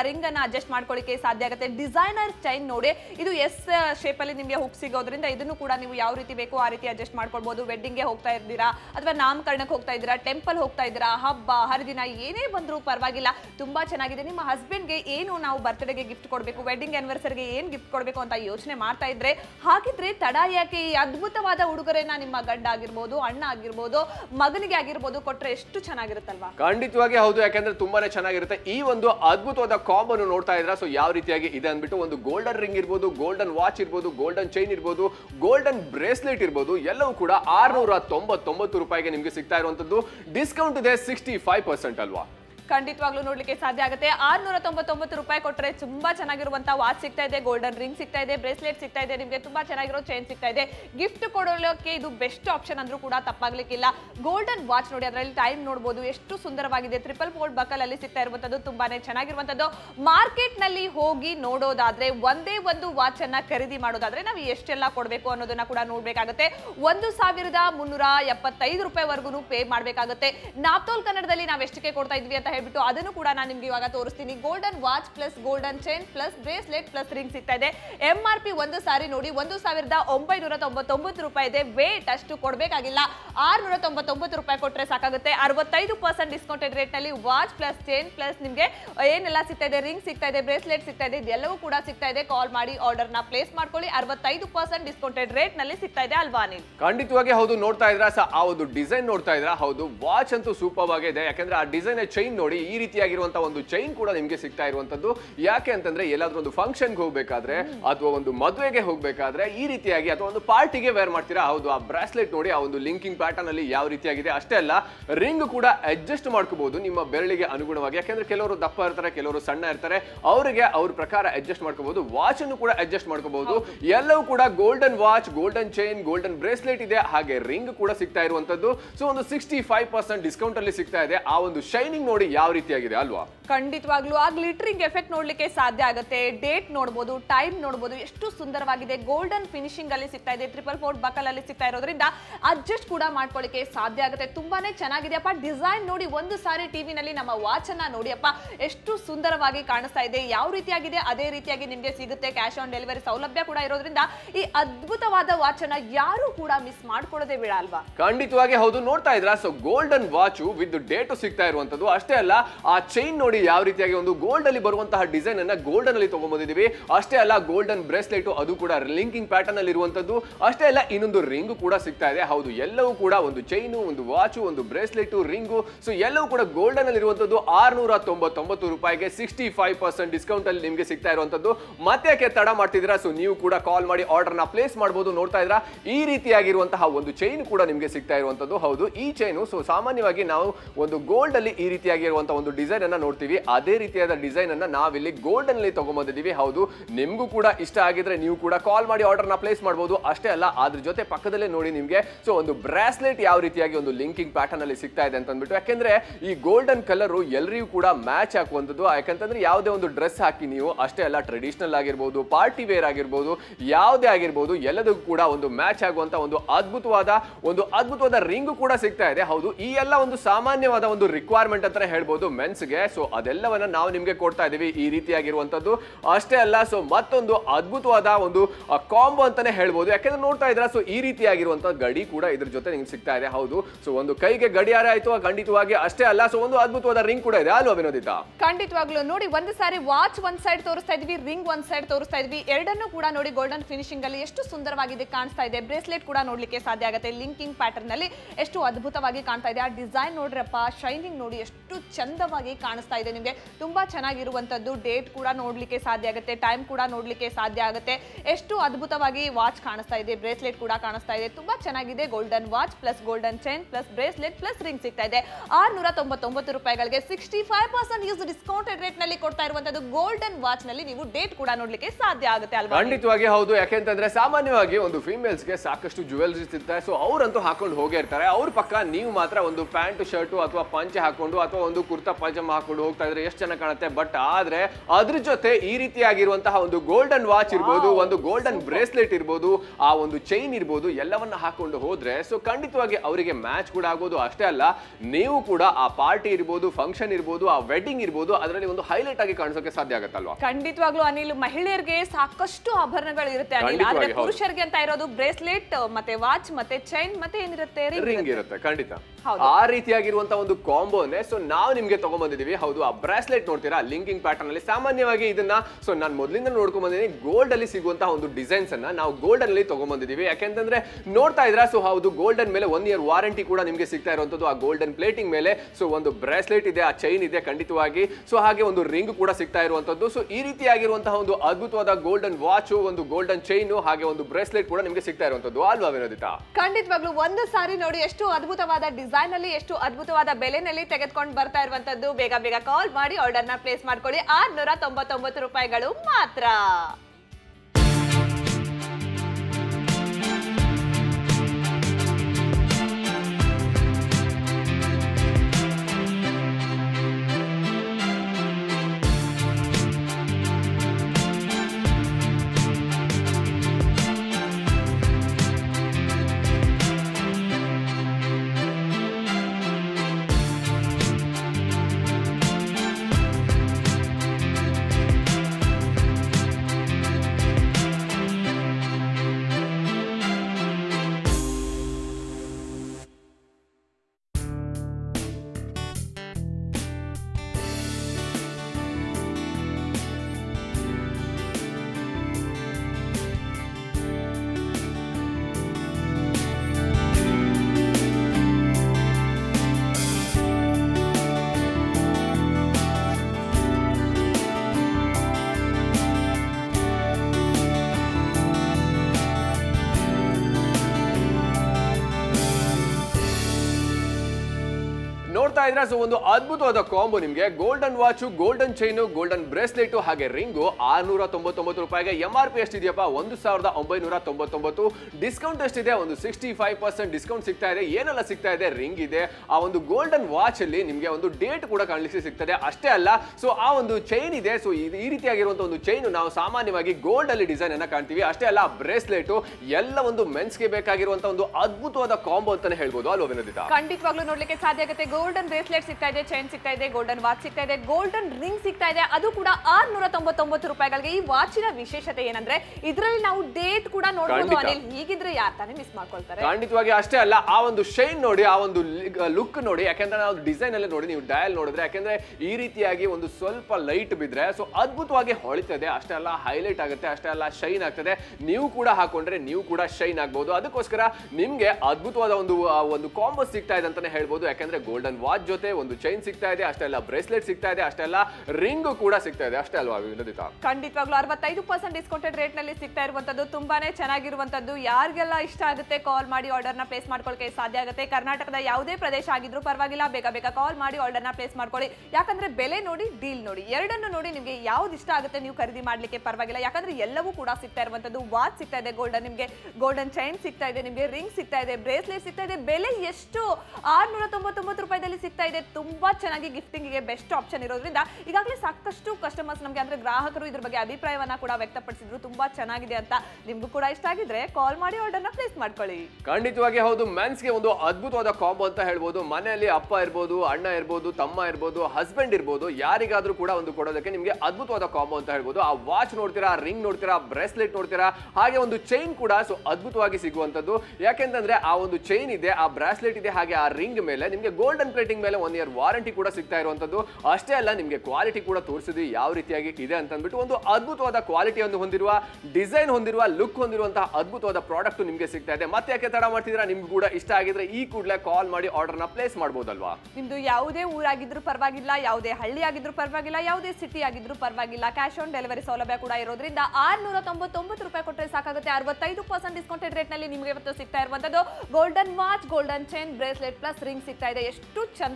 ರಿಂಗ್ ಅನ್ನ ಅಡ್ಜಸ್ಟ್ ಮಾಡ್ಕೊಳ್ಳಿಕ್ಕೆ ಸಾಧ್ಯ ಆಗುತ್ತೆ. ಡಿಸೈನರ್ ಚೈನ್ ನೋಡಿ, ಇದು ಎಸ್ ಶೇಪ್ ಅಲ್ಲಿ ನಿಮಗೆ ಹುಕ್ ಸಿಗೋದ್ರಿಂದ ಇದನ್ನು ಕೂಡ ನೀವು ಯಾವ ರೀತಿ ಬೇಕೋ ಆ ರೀತಿ ಅಡ್ಜಸ್ಟ್ ಮಾಡ್ಕೊಳ್ಬಹುದು. ವೆಡ್ಡಿಂಗ್ಗೆ ಹೋಗ್ತಾ ಇದ್ದೀರಾ ಅಥವಾ ನಾಮಕರಣಕ್ಕೆ ಹೋಗ್ತಾ ಇದ್ದೀರಾ, ಟೆಂಪಲ್ ಹೋಗ್ತಾ ಇದ್ದೀರಾ, ಹಬ್ಬ ಹರಿದಿನ ಏನೇ ಬಂದರೂ ಪರವಾಗಿಲ್ಲ, ತುಂಬಾ ಚೆನ್ನಾಗಿದೆ. ನಿಮ್ಮ ಹಸ್ಬೆಂಡ್ಗೆ ಏನು ನಾವು ಬರ್ತ್ಡೇಗೆ ಗಿಫ್ಟ್ ಕೊಡಬೇಕು, ವೆಡ್ಡಿಂಗ್ ಆನಿವರ್ಸರಿಗೆ ಏನ್ ಗಿಫ್ಟ್ ಕೊಡಬೇಕು ಅಂತ ಯೋಚನೆ ಮಾಡ್ತಾ ಇದ್ರೆ, ಹಾಗಿದ್ರೆ ತಡ ಯಾಕೆ, ಈ ಅದ್ಭುತವಾದ ಉಡುಗೊರೆನ ನಿಮ್ಮ ಗಂಡ ಆಗಿರ್ಬೋದು, ಅಣ್ಣ ಆಗಿರ್ಬೋದು, ಮಗನಿಗೆ ಆಗಿರ್ಬೋದು ಕೊಟ್ರೆ ಎಷ್ಟು ಚೆನ್ನಾಗಿರುತ್ತಲ್ವಾ? ಖಂಡಿತವಾಗಿ ಹೌದು, ಯಾಕಂದ್ರೆ ತುಂಬಾನೇ ಚೆನ್ನಾಗಿರುತ್ತೆ. ಈ ಒಂದು ಅದ್ಭುತವಾದ ಕಾಂಬೋ ನೋಡ್ತಾ ಇದ್ರ. ಸೊ ಯಾವ ರೀತಿಯಾಗಿ ಇದೆ ಅಂದ್ಬಿಟ್ಟು ಒಂದು ಗೋಲ್ಡನ್ ರಿಂಗ್ ಇರ್ಬೋದು, ಗೋಲ್ಡನ್ ವಾಚ್ ಇರ್ಬೋದು, ಗೋಲ್ಡನ್ ಚೈನ್ ಇರ್ಬೋದು, ಗೋಲ್ಡನ್ ಬ್ರೇಸ್ಲೆಟ್ ಇರ್ಬೋದು, ಎಲ್ಲವೂ ಕೂಡ ಆರ್ನೂರ ತೊಂಬತ್ತೊಂಬತ್ತು ರೂಪಾಯಿಗೆ ನಿಮ್ಗೆ ಸಿಗ್ತಾ ಇರುವಂತದ್ದು. ಡಿಸ್ಕೌಂಟ್ ಇದೆ ಸಿಕ್ಸ್ಟಿ ಫೈವ್ ಪರ್ಸೆಂಟ್ ಅಲ್ವಾ? ಖಂಡಿತವಾಗ್ಲೂ ನೋಡ್ಲಿಕ್ಕೆ ಸಾಧ್ಯ ಆಗುತ್ತೆ. ಆರ್ನೂರ ತೊಂಬತ್ತೊಂಬತ್ತು ರೂಪಾಯಿ ಕೊಟ್ಟರೆ ತುಂಬಾ ಚೆನ್ನಾಗಿರುವಂತಹ ವಾಚ್ ಸಿಗ್ತಾ ಇದೆ, ಗೋಲ್ಡನ್ ರಿಂಗ್ ಸಿಗ್ತಾ ಇದೆ, ಬ್ರೇಸ್ಲೆಟ್ ಸಿಗ್ತಾ ಇದೆ, ನಿಮಗೆ ತುಂಬಾ ಚೆನ್ನಾಗಿರೋ ಚೈನ್ ಸಿಗ್ತಾ ಇದೆ. ಗಿಫ್ಟ್ ಕೊಡೋಕೆ ಇದು ಬೆಸ್ಟ್ ಆಪ್ಷನ್ ಅಂದ್ರೂ ಕೂಡ ತಪ್ಪಾಗ್ಲಿಕ್ಕಿಲ್ಲ. ಗೋಲ್ಡನ್ ವಾಚ್ ನೋಡಿ, ಅದರಲ್ಲಿ ಟೈಮ್ ನೋಡಬಹುದು, ಎಷ್ಟು ಸುಂದರವಾಗಿದೆ. ಟ್ರಿಪಲ್ ಫೋಲ್ಡ್ ಬಕಲ್ ಅಲ್ಲಿ ಸಿಗ್ತಾ ಇರುವಂತದ್ದು, ತುಂಬಾನೇ ಚೆನ್ನಾಗಿರುವಂತದ್ದು. ಮಾರ್ಕೆಟ್ ನಲ್ಲಿ ಹೋಗಿ ನೋಡೋದಾದ್ರೆ, ಒಂದೇ ಒಂದು ವಾಚ್ ಅನ್ನ ಖರೀದಿ ಮಾಡೋದಾದ್ರೆ ನಾವು ಎಷ್ಟೆಲ್ಲ ಕೊಡಬೇಕು ಅನ್ನೋದನ್ನ ಕೂಡ ನೋಡ್ಬೇಕಾಗುತ್ತೆ. ಒಂದು ಸಾವಿರದ ಮುನ್ನೂರ ಎಪ್ಪತ್ತೈದು ರೂಪಾಯಿವರೆಗೂ ಪೇ ಮಾಡ್ಬೇಕಾಗುತ್ತೆ. ನಾಪ್ತೋಲ್ ಕನ್ನಡದಲ್ಲಿ ನಾವು ಎಷ್ಟಕ್ಕೆ ಕೊಡ್ತಾ ಇದ್ವಿ ಅಂತ ಹೇಳ್ಬಿಟ್ಟು ಅದನ್ನು ಕೂಡ ನಾನು ನಿಮ್ಗೆ ಇವಾಗ ತೋರಿಸ್ತೀನಿ. Golden watch plus golden chain plus bracelet plus ring ಸಿಗ್ತಾ ಇದೆ. ಎಂ ಆರ್ ಪಿ ಒಂದು ಸಾರಿ ನೋಡಿ ಒಂದು ಸಾವಿರದ ಒಂಬೈನೂರ ತೊಂಬತ್ತೊಂಬತ್ತು ರೂಪಾಯಿ ಇದೆ. ವೇಟ್ ಅಷ್ಟು ಕೊಡಬೇಕಾಗಿಲ್ಲ, ಆರ್ನೂರ ತೊಂಬತ್ತೊಂಬತ್ತು ರೂಪಾಯಿ ಕೊಟ್ಟರೆ ಸಾಕಾಗುತ್ತೆ. ಅರವತ್ತೈದು ಪರ್ಸೆಂಟ್ ಡಿಸ್ಕೌಂಟೆಡ್ ರೇಟ್ ನಲ್ಲಿ ವಾಚ್ ಪ್ಲಸ್ ಚೈನ್ ಪ್ಲಸ್ ನಿಮ್ಗೆ ಏನೆಲ್ಲ ಸಿಗ್ತಾ ಇದೆ, ರಿಂಗ್ ಸಿಗ್ತಾ ಇದೆ, ಬ್ರೇಸ್ಲೆಟ್ ಸಿಗ್ತಾ ಇದೆ, ಇದೆಲ್ಲವೂ ಕೂಡ ಸಿಗ್ತಾ ಇದೆ. ಕಾಲ್ ಮಾಡಿ ಆರ್ಡರ್ ನ ಪ್ಲೇಸ್ ಮಾಡ್ಕೊಳ್ಳಿ. ಅರವತ್ತೈದು ಪರ್ಸೆಂಟ್ ಡಿಸ್ಕೌಂಟೆಡ್ ರೇಟ್ ನಲ್ಲಿ ಸಿಗ್ತಾ ಇದೆ ಅಲ್ವಾ ನೀವು? ಖಂಡಿತವಾಗಿ ಹೌದು. ನೋಡ್ತಾ ಇದ್ರ ಆ ಒಂದು ಡಿಸೈನ್ ನೋಡ್ತಾ ಇದ್ರ, ಹೌದು ವಾಚ್ ಅಂತೂ ಸೂಪರ್ ಆಗಿದೆ. ಯಾಕಂದ್ರೆ ಆ ಡಿಸೈನ್ ಚೈನ್ ನೋಡಿ, ಈ ರೀತಿಯಾಗಿರುವಂತಹ ಒಂದು ಚೈನ್ ಕೂಡ ನಿಮ್ಗೆ ಸಿಗ್ತಾ ಇರುವಂತದ್ದು. ಯಾಕೆ ಅಂತಂದ್ರೆ ಎಲ್ಲಾದ್ರೂ ಒಂದು ಫಂಕ್ಷನ್ಗೆ ಹೋಗ್ಬೇಕಾದ್ರೆ ಅಥವಾ ಒಂದು ಮದುವೆಗೆ ಹೋಗ್ಬೇಕಾದ್ರೆ ಈ ರೀತಿಯಾಗಿ, ಅಥವಾ ಒಂದು ಪಾರ್ಟಿಗೆ ವೇರ್ ಮಾಡ್ತೀರಾ, ಹೌದು ಆ ಬ್ರಾಸ್ಲೆಟ್ ನೋಡಿ, ಆ ಒಂದು ಲಿಂಕಿಂಗ್ ಪ್ಯಾಟರ್ನ್ ಅಲ್ಲಿ ಯಾವ ರೀತಿಯಾಗಿದೆ. ಅಷ್ಟೇ ಅಲ್ಲ, ರಿಂಗ್ ಕೂಡ ಅಡ್ಜಸ್ಟ್ ಮಾಡ್ಕೋಬಹುದು ನಿಮ್ಮ ಬೆರಳಿಗೆ ಅನುಗುಣವಾಗಿ. ಯಾಕಂದ್ರೆ ಕೆಲವರು ದಪ್ಪ ಇರ್ತಾರೆ, ಕೆಲವರು ಸಣ್ಣ ಇರ್ತಾರೆ, ಅವರಿಗೆ ಅವ್ರ ಪ್ರಕಾರ ಅಡ್ಜಸ್ಟ್ ಮಾಡ್ಕೋಬಹುದು. ವಾಚ್ ಅನ್ನು ಕೂಡ ಅಡ್ಜಸ್ಟ್ ಮಾಡ್ಕೋಬಹುದು. ಎಲ್ಲವೂ ಕೂಡ golden watch, golden chain, golden bracelet ಇದೆ, ಹಾಗೆ ರಿಂಗ್ ಕೂಡ ಸಿಗ್ತಾ ಇರುವಂತದ್ದು. ಸೊ ಒಂದು ಸಿಕ್ಸ್ಟಿ ಫೈವ್ ಪರ್ಸೆಂಟ್ ಡಿಸ್ಕೌಂಟ್ ಅಲ್ಲಿ ಸಿಗ್ತಾ ಇದೆ. ಆ ಒಂದು ಶೈನಿಂಗ್ ನೋಡಿ ಯಾವ ರೀತಿಯಾಗಿದೆ ಅಲ್ವಾ? ಖಂಡಿತವಾಗ್ಲೂ ಆ ಗ್ಲಿಟರಿಂಗ್ ಎಫೆಕ್ಟ್ ನೋಡ್ಲಿಕ್ಕೆ ಸಾಧ್ಯ ಆಗುತ್ತೆ. ಡೇಟ್ ನೋಡಬಹುದು, ಟೈಮ್ ನೋಡಬಹುದು, ಎಷ್ಟು ಸುಂದರವಾಗಿದೆ. ಗೋಲ್ಡನ್ ಫಿನಿಶಿಂಗ್ ಅಲ್ಲಿ ಸಿಗ್ತಾ ಇದೆ, ಟ್ರಿಪಲ್ ಫೋರ್ಡ್ ಬಕಲ್ ಅಲ್ಲಿ ಸಿಗ್ತಾ ಇರೋದ್ರಿಂದ ಅಡ್ಜಸ್ಟ್ ಕೂಡ ಮಾಡ್ಕೊಳ್ಳಿಕ್ಕೆ ಸಾಧ್ಯ ಆಗುತ್ತೆ. ತುಂಬಾನೇ ಚೆನ್ನಾಗಿದೆಯಪ್ಪ. ಡಿಸೈನ್ ನೋಡಿ, ಒಂದು ಸಾರಿ ಟಿವಿನಲ್ಲಿ ನಮ್ಮ ವಾಚ್ ಅನ್ನ ನೋಡಿ ಅಪ್ಪ, ಎಷ್ಟು ಸುಂದರವಾಗಿ ಕಾಣಿಸ್ತಾ ಇದೆ. ಯಾವ ರೀತಿಯಾಗಿದೆ ಅದೇ ರೀತಿಯಾಗಿ ನಿಮ್ಗೆ ಸಿಗುತ್ತೆ. ಕ್ಯಾಶ್ ಆನ್ ಡೆಲಿವರಿ ಸೌಲಭ್ಯ ಕೂಡ ಇರೋದ್ರಿಂದ ಈ ಅದ್ಭುತವಾದ ವಾಚ್ ಅನ್ನ ಯಾರು ಕೂಡ ಮಿಸ್ ಮಾಡ್ಕೊಳ್ಳೋದೇ ಬೇಡ ಅಲ್ವಾ? ಖಂಡಿತವಾಗಿ ಹೌದು. ನೋಡ್ತಾ ಇದ್ರ, so golden watch with date ಸಿಗ್ತಾ ಇರುವಂತದ್ದು. ಅಷ್ಟೇ ಅಲ್ಲ, ಆ ಚೈನ್ ನೋಡಿ ಯಾವ ರೀತಿಯಾಗಿ ಒಂದು ಗೋಲ್ಡ್ ಅಲ್ಲಿ ಬರುವಂತಹ ಡಿಸೈನ್ ಅನ್ನ ಗೋಲ್ಡನ್ ಅಲ್ಲಿ ತಗೊಂಡ್ಬಂದಿದೀವಿ. ಅಷ್ಟೇ ಅಲ್ಲ, ಗೋಲ್ಡನ್ ಬ್ರೇಸ್ಲೆಟ್ ಅದು ಕೂಡ ಲಿಂಕಿಂಗ್ ಪ್ಯಾಟರ್ನ್ ಅಲ್ಲಿ ಇರುವಂತದ್ದು. ಅಷ್ಟೇ ಅಲ್ಲ, ಇನ್ನೊಂದು ರಿಂಗ್ ಕೂಡ ಸಿಗ್ತಾ ಇದೆ. ಹೌದು, ಎಲ್ಲವೂ ಕೂಡ ಒಂದು ಚೈನು, ಒಂದು ವಾಚು, ಒಂದು ಬ್ರೇಸ್ಲೆಟ್, ರಿಂಗು, ಸೊ ಎಲ್ಲವೂ ಕೂಡ ಗೋಲ್ಡನ್ ಅಲ್ಲಿ ಇರುವಂತದ್ದು. ಆರ್ನೂರ ತೊಂಬತ್ತೊಂಬತ್ತು ರೂಪಾಯಿಗೆ ಸಿಕ್ಸ್ಟಿ ಫೈವ್ ಪರ್ಸೆಂಟ್ ಡಿಸ್ಕೌಂಟ್ ಅಲ್ಲಿ ನಿಮ್ಗೆ ಸಿಗ್ತಾ ಇರುವಂತದ್ದು. ಮತ್ತೆ ಯಾಕೆ ತಡ ಮಾಡ್ತಿದ್ದೀರಾ? ಸೊ ನೀವು ಕೂಡ ಕಾಲ್ ಮಾಡಿ ಆರ್ಡರ್ ನ ಪ್ಲೇಸ್ ಮಾಡಬಹುದು. ನೋಡ್ತಾ ಇದ್ರ, ಈ ರೀತಿಯಾಗಿರುವಂತಹ ಒಂದು ಚೈನ್ ಕೂಡ ನಿಮ್ಗೆ ಸಿಗ್ತಾ ಇರುವಂತದ್ದು. ಹೌದು, ಈ ಚೈನು ಸೊ ಸಾಮಾನ್ಯವಾಗಿ ನಾವು ಒಂದು ಗೋಲ್ಡ್ ಅಲ್ಲಿ ಈ ರೀತಿಯಾಗಿರುವಂತಹ ಒಂದು ಡಿಸೈನ್ ಅನ್ನ ನೋಡ್ತೀವಿ. ಅದೇ ರೀತಿಯಾದ ಡಿಸೈನ್ ಅನ್ನ ನಾವಿಲ್ಲಿ ಗೋಲ್ಡನ್ ಅಲ್ಲಿ ತಗೊಂಡ್ಬಂದಿದ್ದೀವಿ. ಹೌದು, ನಿಮ್ಗೂ ಕೂಡ ಇಷ್ಟ ಆಗಿದ್ರೆ ನೀವು ಕೂಡ ಕಾಲ್ ಮಾಡಿ ಆರ್ಡರ್ ನ ಪ್ಲೇಸ್ ಮಾಡಬಹುದು. ಅಷ್ಟೇ ಅಲ್ಲ, ಅದ್ರ ಜೊತೆ ಪಕ್ಕದಲ್ಲೇ ನೋಡಿ ನಿಮ್ಗೆ ಸೊ ಒಂದು ಬ್ರಾಸ್ಲೆಟ್ ಯಾವ ರೀತಿಯಾಗಿ ಒಂದು ಲಿಂಕಿಂಗ್ ಪ್ಯಾಟರ್ನ್ ಅಲ್ಲಿ ಸಿಗ್ತಾ ಇದೆ ಅಂತ ಅಂದ್ಬಿಟ್ಟು. ಯಾಕೆಂದ್ರೆ ಈ ಗೋಲ್ಡನ್ ಕಲರ್ ಎಲ್ಲರಿಗೂ ಕೂಡ ಮ್ಯಾಚ್ ಹಾಕುವಂಥದ್ದು. ಯಾಕಂತಂದ್ರೆ ಯಾವುದೇ ಒಂದು ಡ್ರೆಸ್ ಹಾಕಿ ನೀವು, ಅಷ್ಟೇ ಅಲ್ಲ ಟ್ರೆಡಿಷನಲ್ ಆಗಿರ್ಬೋದು, ಪಾರ್ಟಿ ವೇರ್ ಆಗಿರ್ಬೋದು, ಯಾವುದೇ ಆಗಿರ್ಬೋದು, ಎಲ್ಲದಕ್ಕೂ ಕೂಡ ಒಂದು ಮ್ಯಾಚ್ ಆಗುವಂತ ಒಂದು ಅದ್ಭುತವಾದ ಒಂದು ಅದ್ಭುತವಾದ ರಿಂಗ್ ಕೂಡ ಸಿಗ್ತಾ ಇದೆ. ಹೌದು, ಈ ಎಲ್ಲ ಒಂದು ಸಾಮಾನ್ಯವಾದ ಒಂದು ರಿಕ್ವೈರ್ಮೆಂಟ್ ಅಂತಾನೆ ಹೇಳ್ಬೋದು ಮೆನ್ಸ್ಗೆ. ಸೊ ಅದೆಲ್ಲವನ್ನ ನಾವು ನಿಮ್ಗೆ ಕೊಡ್ತಾ ಇದೀವಿ ಈ ರೀತಿಯಾಗಿರುವಂತದ್ದು. ಅಷ್ಟೇ ಅಲ್ಲ, ಸೊ ಮತ್ತೊಂದು ಅದ್ಭುತವಾದ ಒಂದು ಕಾಂಬೋ ಅಂತಾನೆ ಹೇಳ್ಬೋದು. ಯಾಕಂದ್ರೆ ನೋಡ್ತಾ ಇದ್ರ, ಸೊ ಈ ರೀತಿಯಾಗಿರುವಂತ ಗಡಿ ಕೂಡ ಇದ್ರ ಜೊತೆ ನಿಮ್ಗೆ ಸಿಗ್ತಾ ಇದೆ. ಹೌದು, ಸೊ ಒಂದು ಕೈಗೆ ಗಡಿಯಾರ ಆಯ್ತು ಖಂಡಿತವಾಗಿ. ಅಷ್ಟೇ ಅಲ್ಲ, ಸೊ ಒಂದು ಅದ್ಭುತವಾದ ರಿಂಗ್ ಕೂಡ ಇದೆ ಅಲ್ವಾ ವಿನೋದಿತಾ? ಖಂಡಿತವಾಗ್ಲೂ ನೋಡಿ, ಒಂದು ಸಾರಿ ವಾಚ್ ಒಂದ್ ಸೈಡ್ ತೋರಿಸ್ತಾ ಇದ್ವಿ, ರಿಂಗ್ ಒಂದ್ ಸೈಡ್ ತೋರಿಸ್ತಾ ಇದ್ವಿ. ಎರಡನ್ನೂ ಕೂಡ ನೋಡಿ ಗೋಲ್ಡನ್ ಫಿನಿಶಿಂಗ್ ಅಲ್ಲಿ ಎಷ್ಟು ಸುಂದರವಾಗಿದೆ ಕಾಣಿಸ್ತಾ ಇದೆ. ಬ್ರೇಸ್ಲೆಟ್ ಕೂಡ ನೋಡ್ಲಿಕ್ಕೆ ಸಾಧ್ಯ ಆಗುತ್ತೆ. ಲಿಂಕಿಂಗ್ ಪ್ಯಾಟರ್ನ್ ಅಲ್ಲಿ ಎಷ್ಟು ಅದ್ಭುತವಾಗಿ ಕಾಣ್ತಾ ಇದೆ. ಆ ಡಿಸೈನ್ ನೋಡ್ರಪ್ಪ, ಶೈನಿಂಗ್ ನೋಡಿ ಎಷ್ಟು ಚಂದವಾಗಿ ಕಾಣಿಸ್ತಾ ಇದೆ. ನಿಮ್ಗೆ ತುಂಬಾ ಚೆನ್ನಾಗಿರುವಂತದ್ದು. ಡೇಟ್ ಕೂಡ ನೋಡ್ಲಿಕ್ಕೆ ಸಾಧ್ಯ ಆಗುತ್ತೆ, ಟೈಮ್ ಕೂಡ ನೋಡ್ಲಿಕ್ಕೆ ಸಾಧ್ಯ ಆಗುತ್ತೆ. ಎಷ್ಟು ಅದ್ಭುತವಾಗಿ ವಾಚ್ ಕಾಣಿಸ್ತಾ ಇದೆ, ಬ್ರೇಸ್ಲೆಟ್ ಕೂಡ ಕಾಣಿಸ್ತಾ ಇದೆ. ತುಂಬಾ ಚೆನ್ನಾಗಿದೆ. Golden watch plus golden chain plus bracelet plus ring ಸಿಗ್ತಾ ಇದೆ. ಆರ್ನೂರ ತೊಂಬತ್ತೊಂಬತ್ತು ರೂಪಾಯಿಗಳಿಗೆ sixty five percent use discounted rate ನಲ್ಲಿ ಕೊಡ್ತಾ ಇರುವಂತದ್ದು. ಗೋಲ್ಡನ್ ವಾಚ್ ನಲ್ಲಿ ನೀವು ಡೇಟ್ ಕೂಡ ನೋಡ್ಲಿಕ್ಕೆ ಸಾಧ್ಯ ಆಗುತ್ತೆ ಅಲ್ವಾ? ಖಂಡಿತವಾಗಿ ಹೌದು. ಯಾಕೆಂತಂದ್ರೆ ಸಾಮಾನ್ಯವಾಗಿ ಒಂದು ಫೀಮೇಲ್ಸ್ ಗೆ ಸಾಕಷ್ಟು ಜುವೆಲ್ರೀಸ್ ಇರ್ತಾರೆ. ಸೊ ಅವರಂತೂ ಹಾಕೊಂಡು ಹೋಗೇ ಇರ್ತಾರೆ. ಅವ್ರ ಪಕ್ಕ ನೀವು ಮಾತ್ರ ಒಂದು ಪ್ಯಾಂಟ್ ಶರ್ಟ್ ಅಥವಾ ಪಂಚೆ ಹಾಕೊಂಡು ಅಥವಾ ಒಂದು ಒಂದು ಕುರ್ತಾ ಪೈಜಾಮ ಹಾಕೊಂಡು ಹೋಗ್ತಾ ಇದ್ರೆ ಎಷ್ಟು ಚೆನ್ನಾಗಿ ಕಾಣುತ್ತೆ. ಬಟ್ ಆದ್ರೆ ಅದ್ರ ಜೊತೆ ಈ ರೀತಿಯಾಗಿರುವಂತಹ ಒಂದು ಗೋಲ್ಡನ್ ವಾಚ್ ಇರ್ಬೋದು, ಒಂದು ಗೋಲ್ಡನ್ ಬ್ರೇಸ್ಲೆಟ್ ಇರ್ಬೋದು, ಆ ಒಂದು ಚೈನ್ ಇರ್ಬೋದು, ಎಲ್ಲವನ್ನ ಹಾಕೊಂಡು ಹೋದ್ರೆ ಸೊ ಖಂಡಿತವಾಗಿ ಅವರಿಗೆ ಮ್ಯಾಚ್ ಕೂಡ ಆಗೋದು. ಅಷ್ಟೇ ಅಲ್ಲ, ನೀವು ಕೂಡ ಆ ಪಾರ್ಟಿ ಇರ್ಬೋದು, ಫಂಕ್ಷನ್ ಇರ್ಬೋದು, ಆ ವೆಡ್ಡಿಂಗ್ ಇರ್ಬೋದು, ಅದರಲ್ಲಿ ಒಂದು ಹೈಲೈಟ್ ಆಗಿ ಕಾಣಿಸೋಕೆ ಸಾಧ್ಯ ಆಗತ್ತಲ್ವಾ? ಖಂಡಿತವಾಗ್ಲೂ ಅನಿಲ್, ಮಹಿಳೆಯರಿಗೆ ಸಾಕಷ್ಟು ಆಭರಣಗಳು ಇರುತ್ತೆ ಅನಿಲ್. ಆದ್ರೆ ಪುರುಷರಿಗೆ ಅಂತ ಇರೋದು ಬ್ರೇಸ್ಲೆಟ್ ಮತ್ತೆ ವಾಚ್ ಮತ್ತೆ ಚೈನ್ ಮತ್ತೆ ಏನಿರುತ್ತೆ ರಿಂಗ್ ಇರುತ್ತೆ. ಖಂಡಿತ ಆ ರೀತಿಯಾಗಿರುವಂತ ಒಂದು ಕಾಂಬೋನೆ ಸೊ ನಾವು ನಿಮ್ಗೆ ತಗೊಂಡ್ಬಂದಿದೀವಿ. ಹೌದು, ಆ ಬ್ರಾಸ್ಲೆಟ್ ನೋಡ್ತೀರಾ ಲಿಂಕಿಂಗ್ ಪ್ಯಾಟರ್ನ್ ಅಲ್ಲಿ. ಸಾಮಾನ್ಯವಾಗಿ ಇದನ್ನ ಸೊ ನಾನು ಮೊದಲಿಂದ ನೋಡ್ಕೊಂಡ್ ಬಂದಿದ್ದೀನಿ. ಗೋಲ್ಡ್ ಅಲ್ಲಿ ಸಿಗುವಂತಹ ಒಂದು ಡಿಸೈನ್ಸ್ ಅನ್ನ ನಾವು ಗೋಲ್ಡನ್ ಅಲ್ಲಿ ತಗೊಂಡ್ಬಂದಿದೀವಿ. ಯಾಕೆಂತಂದ್ರೆ ನೋಡ್ತಾ ಇದ್ರ ಸೊ ಹೌದು, ಗೋಲ್ಡನ್ ಮೇಲೆ ಒನ್ ಇಯರ್ ವಾರಂಟಿ ಕೂಡ ನಿಮ್ಗೆ ಸಿಗ್ತಾ ಇರುವಂತದ್ದು. ಆ ಗೋಲ್ಡನ್ ಪ್ಲೇಟಿಂಗ್ ಮೇಲೆ ಸೊ ಒಂದು ಬ್ರಾಸ್ಲೆಟ್ ಇದೆ, ಆ ಚೈನ್ ಇದೆ ಖಂಡಿತವಾಗಿ. ಸೊ ಹಾಗೆ ಒಂದು ರಿಂಗ್ ಕೂಡ ಸಿಗ್ತಾ ಇರುವಂತದ್ದು. ಸೊ ಈ ರೀತಿಯಾಗಿರುವಂತಹ ಒಂದು ಅದ್ಭುತವಾದ ಗೋಲ್ಡನ್ ವಾಚ್, ಒಂದು ಗೋಲ್ಡನ್ ಚೈನ್, ಹಾಗೆ ಒಂದು ಬ್ರೇಸ್ಲೆಟ್ ಕೂಡ ನಿಮ್ಗೆ ಸಿಗ್ತಾ ಇರುವಂತದ್ದು ಅಲ್ವಾ ವಿನೋದಿತಾ? ಖಂಡಿತವಾಗ್ಲೂ ಒಂದು ಸಾರಿ ನೋಡಿ ಎಷ್ಟು ಅದ್ಭುತವಾದ ಡಿಸೈನ್ ಅಲ್ಲಿ, ಎಷ್ಟು ಅದ್ಭುತವಾದ ಬೆಲೆನಲ್ಲಿ ತೆಗೆದುಕೊಂಡು ಬರ್ತಾ ಇರುವಂತದ್ದು. ಬೇಗ ಬೇಗ ಕಾಲ್ ಮಾಡಿ ಆರ್ಡರ್ ನ ಪ್ಲೇಸ್ ಮಾಡ್ಕೊಳ್ಳಿ. ಆರ್ನೂರ ತೊಂಬತ್ತೊಂಬತ್ತು ರೂಪಾಯಿಗಳು ಮಾತ್ರ. ನೋಡ್ತಾ ಇದ್ರೆ ಸೊ ಒಂದು ಅದ್ಭುತವಾದ ಕಾಂಬೋ ನಿಮ್ಗೆ golden watch, golden chain, golden bracelet ಹಾಗೆ ರಿಂಗು ಆರ್ನೂರ ತೊಂಬತ್ತೊಂಬತ್ತು ರೂಪಾಯಿಗೆ. ಎಂ ಆರ್ ಪಿ ಎಷ್ಟಿದೆಯಪ್ಪ? ಒಂದು ಸಾವಿರದ ಒಂಬೈನೂರ ತೊಂಬತ್ತೊಂಬತ್ತು. ಡಿಸ್ಕೌಂಟ್ ಎಷ್ಟಿದೆ? ಒಂದು ಸಿಕ್ಸ್ಟಿ ಫೈವ್ ಪರ್ಸೆಂಟ್ ಡಿಸ್ಕೌಂಟ್ ಸಿಗ್ತಾ ಇದೆ. ಏನೆಲ್ಲ ಸಿಗ್ತಾ ಇದೆ? ರಿಂಗ್ ಇದೆ, ಆ ಒಂದು ಗೋಲ್ಡನ್ ವಾಚ್ ಅಲ್ಲಿ ನಿಮ್ಗೆ ಒಂದು ಡೇಟ್ ಕೂಡ ಕಾಣಲಿಕ್ಕೆ ಸಿಗ್ತದೆ. ಅಷ್ಟೇ ಅಲ್ಲ, ಸೊ ಆ ಒಂದು ಚೈನ್ ಇದೆ. ಸೊ ಈ ರೀತಿಯಾಗಿರುವಂತಹ ಒಂದು ಚೈನ್ ನಾವು ಸಾಮಾನ್ಯವಾಗಿ ಗೋಲ್ಡ್ ಅಲ್ಲಿ ಡಿಸೈನ್ ಅನ್ನ ಕಾಣ್ತೀವಿ. ಅಷ್ಟೇ ಅಲ್ಲ, ಬ್ರೇಸ್ಲೆಟ್ ಎಲ್ಲ ಒಂದು ಮೆನ್ಸ್ಗೆ ಬೇಕಾಗಿರುವಂತಹ ಒಂದು ಅದ್ಭುತವಾದ ಕಾಂಬೋ ಅಂತಾನೆ ಹೇಳ್ಬೋದು ಅಲ್ವಾ ವಿನೋದಿತಾ? ಖಂಡಿತವಾಗ್ಲೂ ನೋಡ್ಲಿಕ್ಕೆ ಸಾಧ್ಯ ಆಗುತ್ತೆ. ಗೋಲ್ಡನ್ ಬ್ರೇಸ್ಲೆಟ್ ಸಿಗ್ತಾ ಇದೆ, ಚೈನ್ ಸಿಗ್ತಾ ಇದೆ, ಗೋಲ್ಡನ್ ವಾಚ್ ಸಿಗ್ತಾ ಇದೆ, ಗೋಲ್ಡನ್ ರಿಂಗ್ ಸಿಗ್ತಾ ಇದೆ, ಅದು ಕೂಡ ಆರ್ನೂರ ತೊಂಬತ್ತೊಂಬತ್ತು ರೂಪಾಯಿಗಳಿಗೆ. ಈ ವಾಚಿನ ವಿಶೇಷತೆ ಏನಂದ್ರೆ ಇದರಲ್ಲಿ ನಾವು ಡೇಟ್ ಕೂಡ ನೋಡಬಹುದು ಅನಿಲ್. ಹೀಗಿದ್ರೆ ಯಾರು ತಾನೇ ಮಿಸ್ ಮಾಡ್ಕೊಳ್ತಾರೆ? ಖಂಡಿತವಾಗಿ. ಅಷ್ಟೇ ಅಲ್ಲ, ಆ ಒಂದು ಶೈನ್ ನೋಡಿ, ಆ ಒಂದು ಲುಕ್ ನೋಡಿ. ಯಾಕಂದ್ರೆ ನಾವು ಡಿಸೈನ್ ಅಲ್ಲೇ ನೋಡಿ, ನೀವು ಡಯಲ್ ನೋಡಿದ್ರೆ, ಯಾಕಂದ್ರೆ ಈ ರೀತಿಯಾಗಿ ಒಂದು ಸ್ವಲ್ಪ ಲೈಟ್ ಬಿದ್ರೆ ಸೊ ಅದ್ಭುತವಾಗಿ ಹೊಳಿತದೆ. ಅಷ್ಟೇ ಅಲ್ಲ, ಹೈಲೈಟ್ ಆಗುತ್ತೆ. ಅಷ್ಟೇ ಅಲ್ಲ, ಶೈನ್ ಆಗ್ತದೆ. ನೀವು ಕೂಡ ಹಾಕೊಂಡ್ರೆ ನೀವು ಕೂಡ ಶೈನ್ ಆಗ್ಬಹುದು. ಅದಕ್ಕೋಸ್ಕರ ನಿಮ್ಗೆ ಅದ್ಭುತವಾದ ಒಂದು ಒಂದು ಕಾಂಬೋ ಸಿಗ್ತಾ ಇದೆ ಅಂತಾನೆ ಹೇಳ್ಬೋದು. ಯಾಕಂದ್ರೆ ಗೋಲ್ಡನ್ ವಾಚ್ ಜೊತೆ ಒಂದು ಚೈನ್ ಸಿಗ್ತಾ ಇದೆ, ಅಷ್ಟೇ ಅಲ್ಲ ಬ್ರೇಸ್ಲೆಟ್ ಸಿಗ್ತಾ ಇದೆ, ಅಷ್ಟೇ ಅಲ್ಲ ರಿಂಗ್ ಕೂಡ ಸಿಗ್ತಾ ಇದೆ. ಅಷ್ಟೇ ಅಲ್ವಾ ವಿನೋದಿತಾ? ಖಂಡಿತವಾಗ್ಲೂ ಅರವತ್ತೈದು ಪರ್ಸೆಂಟ್ ಡಿಸ್ಕೌಂಟೆಡ್ ರೇಟ್ ನಲ್ಲಿ ಸಿಗ್ತಾ ಇರುವಂತದ್ದು. ತುಂಬಾನೇ ಚೆನ್ನಾಗಿರುವಂತದ್ದು. ಯಾರಿಗೆಲ್ಲ ಇಷ್ಟ ಆಗುತ್ತೆ ಕಾಲ್ ಮಾಡಿ ಆರ್ಡರ್ ನ ಪ್ಲೇಸ್ ಮಾಡ್ಕೊಳ್ಳಕ್ಕೆ ಸಾಧ್ಯ ಆಗುತ್ತೆ. ಕರ್ನಾಟಕದ ಯಾವುದೇ ಪ್ರದೇಶ ಆಗಿದ್ರು ಪರವಾಗಿಲ್ಲ, ಬೇಗ ಬೇಗ ಕಾಲ್ ಮಾಡಿ ಆರ್ಡರ್ ನ ಪ್ಲೇಸ್ ಮಾಡ್ಕೊಳ್ಳಿ. ಯಾಕಂದ್ರೆ ಬೆಲೆ ನೋಡಿ, ಡೀಲ್ ನೋಡಿ, ಎರಡನ್ನು ನೋಡಿ ನಿಮ್ಗೆ ಯಾವ್ದು ಇಷ್ಟ ಆಗುತ್ತೆ ನೀವು ಖರೀದಿ ಮಾಡ್ಲಿಕ್ಕೆ ಪರವಾಗಿಲ್ಲ. ಯಾಕಂದ್ರೆ ಎಲ್ಲವೂ ಕೂಡ ಸಿಗ್ತಾ ಇರುವಂತದ್ದು. ವಾಚ್ ಸಿಗ್ತಾ ಇದೆ ಗೋಲ್ಡನ್, ನಿಮ್ಗೆ ಗೋಲ್ಡನ್ ಚೈನ್ ಸಿಗ್ತಾ ಇದೆ, ನಿಮ್ಗೆ ರಿಂಗ್ ಸಿಗ್ತಾ ಇದೆ, ಬ್ರೇಸ್ಲೆಟ್ ಸಿಗ್ತಾ ಇದೆ. ಬೆಲೆ ಎಷ್ಟು? ಆರ್ನೂರ ತೊಂಬತ್ತೊಂಬತ್ತು ರೂಪಾಯಿದಲ್ಲಿ ಸಿಗ್ತಾ ಇದೆ. ತುಂಬಾ ಚೆನ್ನಾಗಿ ಗಿಫ್ಟಿಂಗ್ ಗೆ ಬೆಸ್ಟ್ ಆಪ್ಷನ್ ಇರೋದ್ರಿಂದ ಈಗಾಗಲೇ ಸಾಕಷ್ಟು ಕಸ್ಟಮರ್ಸ್ ನಮಗೆ ಅಂದ್ರೆ ಗ್ರಾಹಕರು ಇದ್ರ ಬಗ್ಗೆ ಅಭಿಪ್ರಾಯವನ್ನ ಕೂಡ ವ್ಯಕ್ತಪಡಿಸಿದ್ರು. ತುಂಬಾ ಚೆನ್ನಾಗಿದೆ ಅಂತ. ನಿಮ್ಗೂ ಕೂಡ ಇಷ್ಟ ಆಗಿದ್ರೆ ಕಾಲ್ ಮಾಡಿ ಆರ್ಡರ್ ನ ಪ್ಲೇಸ್ ಮಾಡ್ಕೊಳ್ಳಿ. ಖಂಡಿತವಾಗಿ ಹೌದು, ಮೆನ್ಸ್ ಗೆ ಒಂದು ಅದ್ಭುತವಾದ ಕಾಂಬೋ ಅಂತ ಹೇಳ್ಬೋದು. ಮನೆಯಲ್ಲಿ ಅಪ್ಪ ಇರ್ಬೋದು, ಅಣ್ಣ ಇರ್ಬೋದು, ತಮ್ಮ ಇರ್ಬೋದು, ಹಸ್ಬೆಂಡ್ ಇರ್ಬೋದು, ಯಾರಿಗಾದ್ರೂ ಕೂಡ ಒಂದು ಕೊಡೋದಕ್ಕೆ ನಿಮ್ಗೆ ಅದ್ಭುತವಾದ ಕಾಂಬೋ ಅಂತ ಹೇಳ್ಬೋದು. ಆ ವಾಚ್ ನೋಡ್ತೀರಾ, ರಿಂಗ್ ನೋಡ್ತೀರಾ, ಬ್ರೇಸ್ಲೆಟ್ ನೋಡ್ತೀರಾ, ಹಾಗೆ ಒಂದು ಚೈನ್ ಕೂಡ ಸೊ ಅದ್ಭುತವಾಗಿ ಸಿಗುವಂತದ್ದು. ಯಾಕೆಂತಂದ್ರೆ ಆ ಒಂದು ಚೈನ್ ಇದೆ, ಆ ಬ್ರಾಸ್ಲೆಟ್ ಇದೆ, ಹಾಗೆ ಆ ರಿಂಗ್ ಮೇಲೆ ನಿಮ್ಗೆ ಗೋಲ್ಡನ್ ಪ್ಲೇಟಿಂಗ್ ಮೇಲೆ ಒನ್ ಇಯರ್ ವಾರಂಟಿ ಕೂಡ ಸಿಗ್ತಾ ಇರುವಂತದ್ದು. ಅಷ್ಟೇ ಅಲ್ಲ, ನಿಮ್ಗೆ ಕ್ವಾಲಿಟಿ ಕೂಡ ತೋರಿಸಿದ್ವಿ ಯಾವ ರೀತಿಯಾಗಿ ಇದೆ ಅಂತ ಅಂದ್ಬಿಟ್ಟು. ಒಂದು ಅದ್ಭುತವಾದ ಕ್ವಾಲಿಟಿಯನ್ನು ಹೊಂದಿರುವ, ಡಿಸೈನ್ ಹೊಂದಿರುವ, ಲುಕ್ ಹೊಂದಿರುವಂತಹ ಅದ್ಭುತವಾದ ಪ್ರಾಡಕ್ಟ್ ನಿಮ್ಗೆ ಸಿಗ್ತಾ ಇದೆ. ಮತ್ತೆ ಯಾಕೆ ತಡ ಮಾಡ್ತಿದ್ದೀರಾ? ನಿಮ್ಗೆ ಕೂಡ ಇಷ್ಟ ಆಗಿದ್ರೆ ಈ ಕೂಡಲೇ ಕಾಲ್ ಮಾಡಿ ಆರ್ಡರ್ ನ ಪ್ಲೇಸ್ ಮಾಡಬಹುದಲ್ವಾ? ನಿಮ್ದು ಯಾವುದೇ ಊರಾಗಿದ್ರು ಪರವಾಗಿಲ್ಲ, ಯಾವುದೇ ಹಳ್ಳಿ ಆಗಿದ್ರು ಪರವಾಗಿಲ್ಲ, ಯಾವುದೇ ಸಿಟಿ ಆಗಿದ್ರು ಪರವಾಗಿಲ್ಲ, ಕ್ಯಾಶ್ ಆನ್ ಡೆಲಿವರಿ ಸೌಲಭ್ಯ ಕೂಡ ಇರೋದ್ರಿಂದ ಆರ್ನೂರ ತೊಂಬತ್ತೊಂಬತ್ತು ರೂಪಾಯಿ ಕೊಟ್ಟರೆ ಸಾಕಾಗುತ್ತೆ. ಅರವತ್ತೈದು ಪರ್ಸೆಂಟ್ ಡಿಸ್ಕೌಂಟೆಡ್ ರೇಟ್ ನಲ್ಲಿ ನಿಮಗೆ ಇವತ್ತು ಸಿಗ್ತಾ ಇರುವಂತದ್ದು golden watch, golden chain, bracelet plus ring ಸಿಗ್ತಾ ಇದೆ. ಎಷ್ಟು ಚಂದ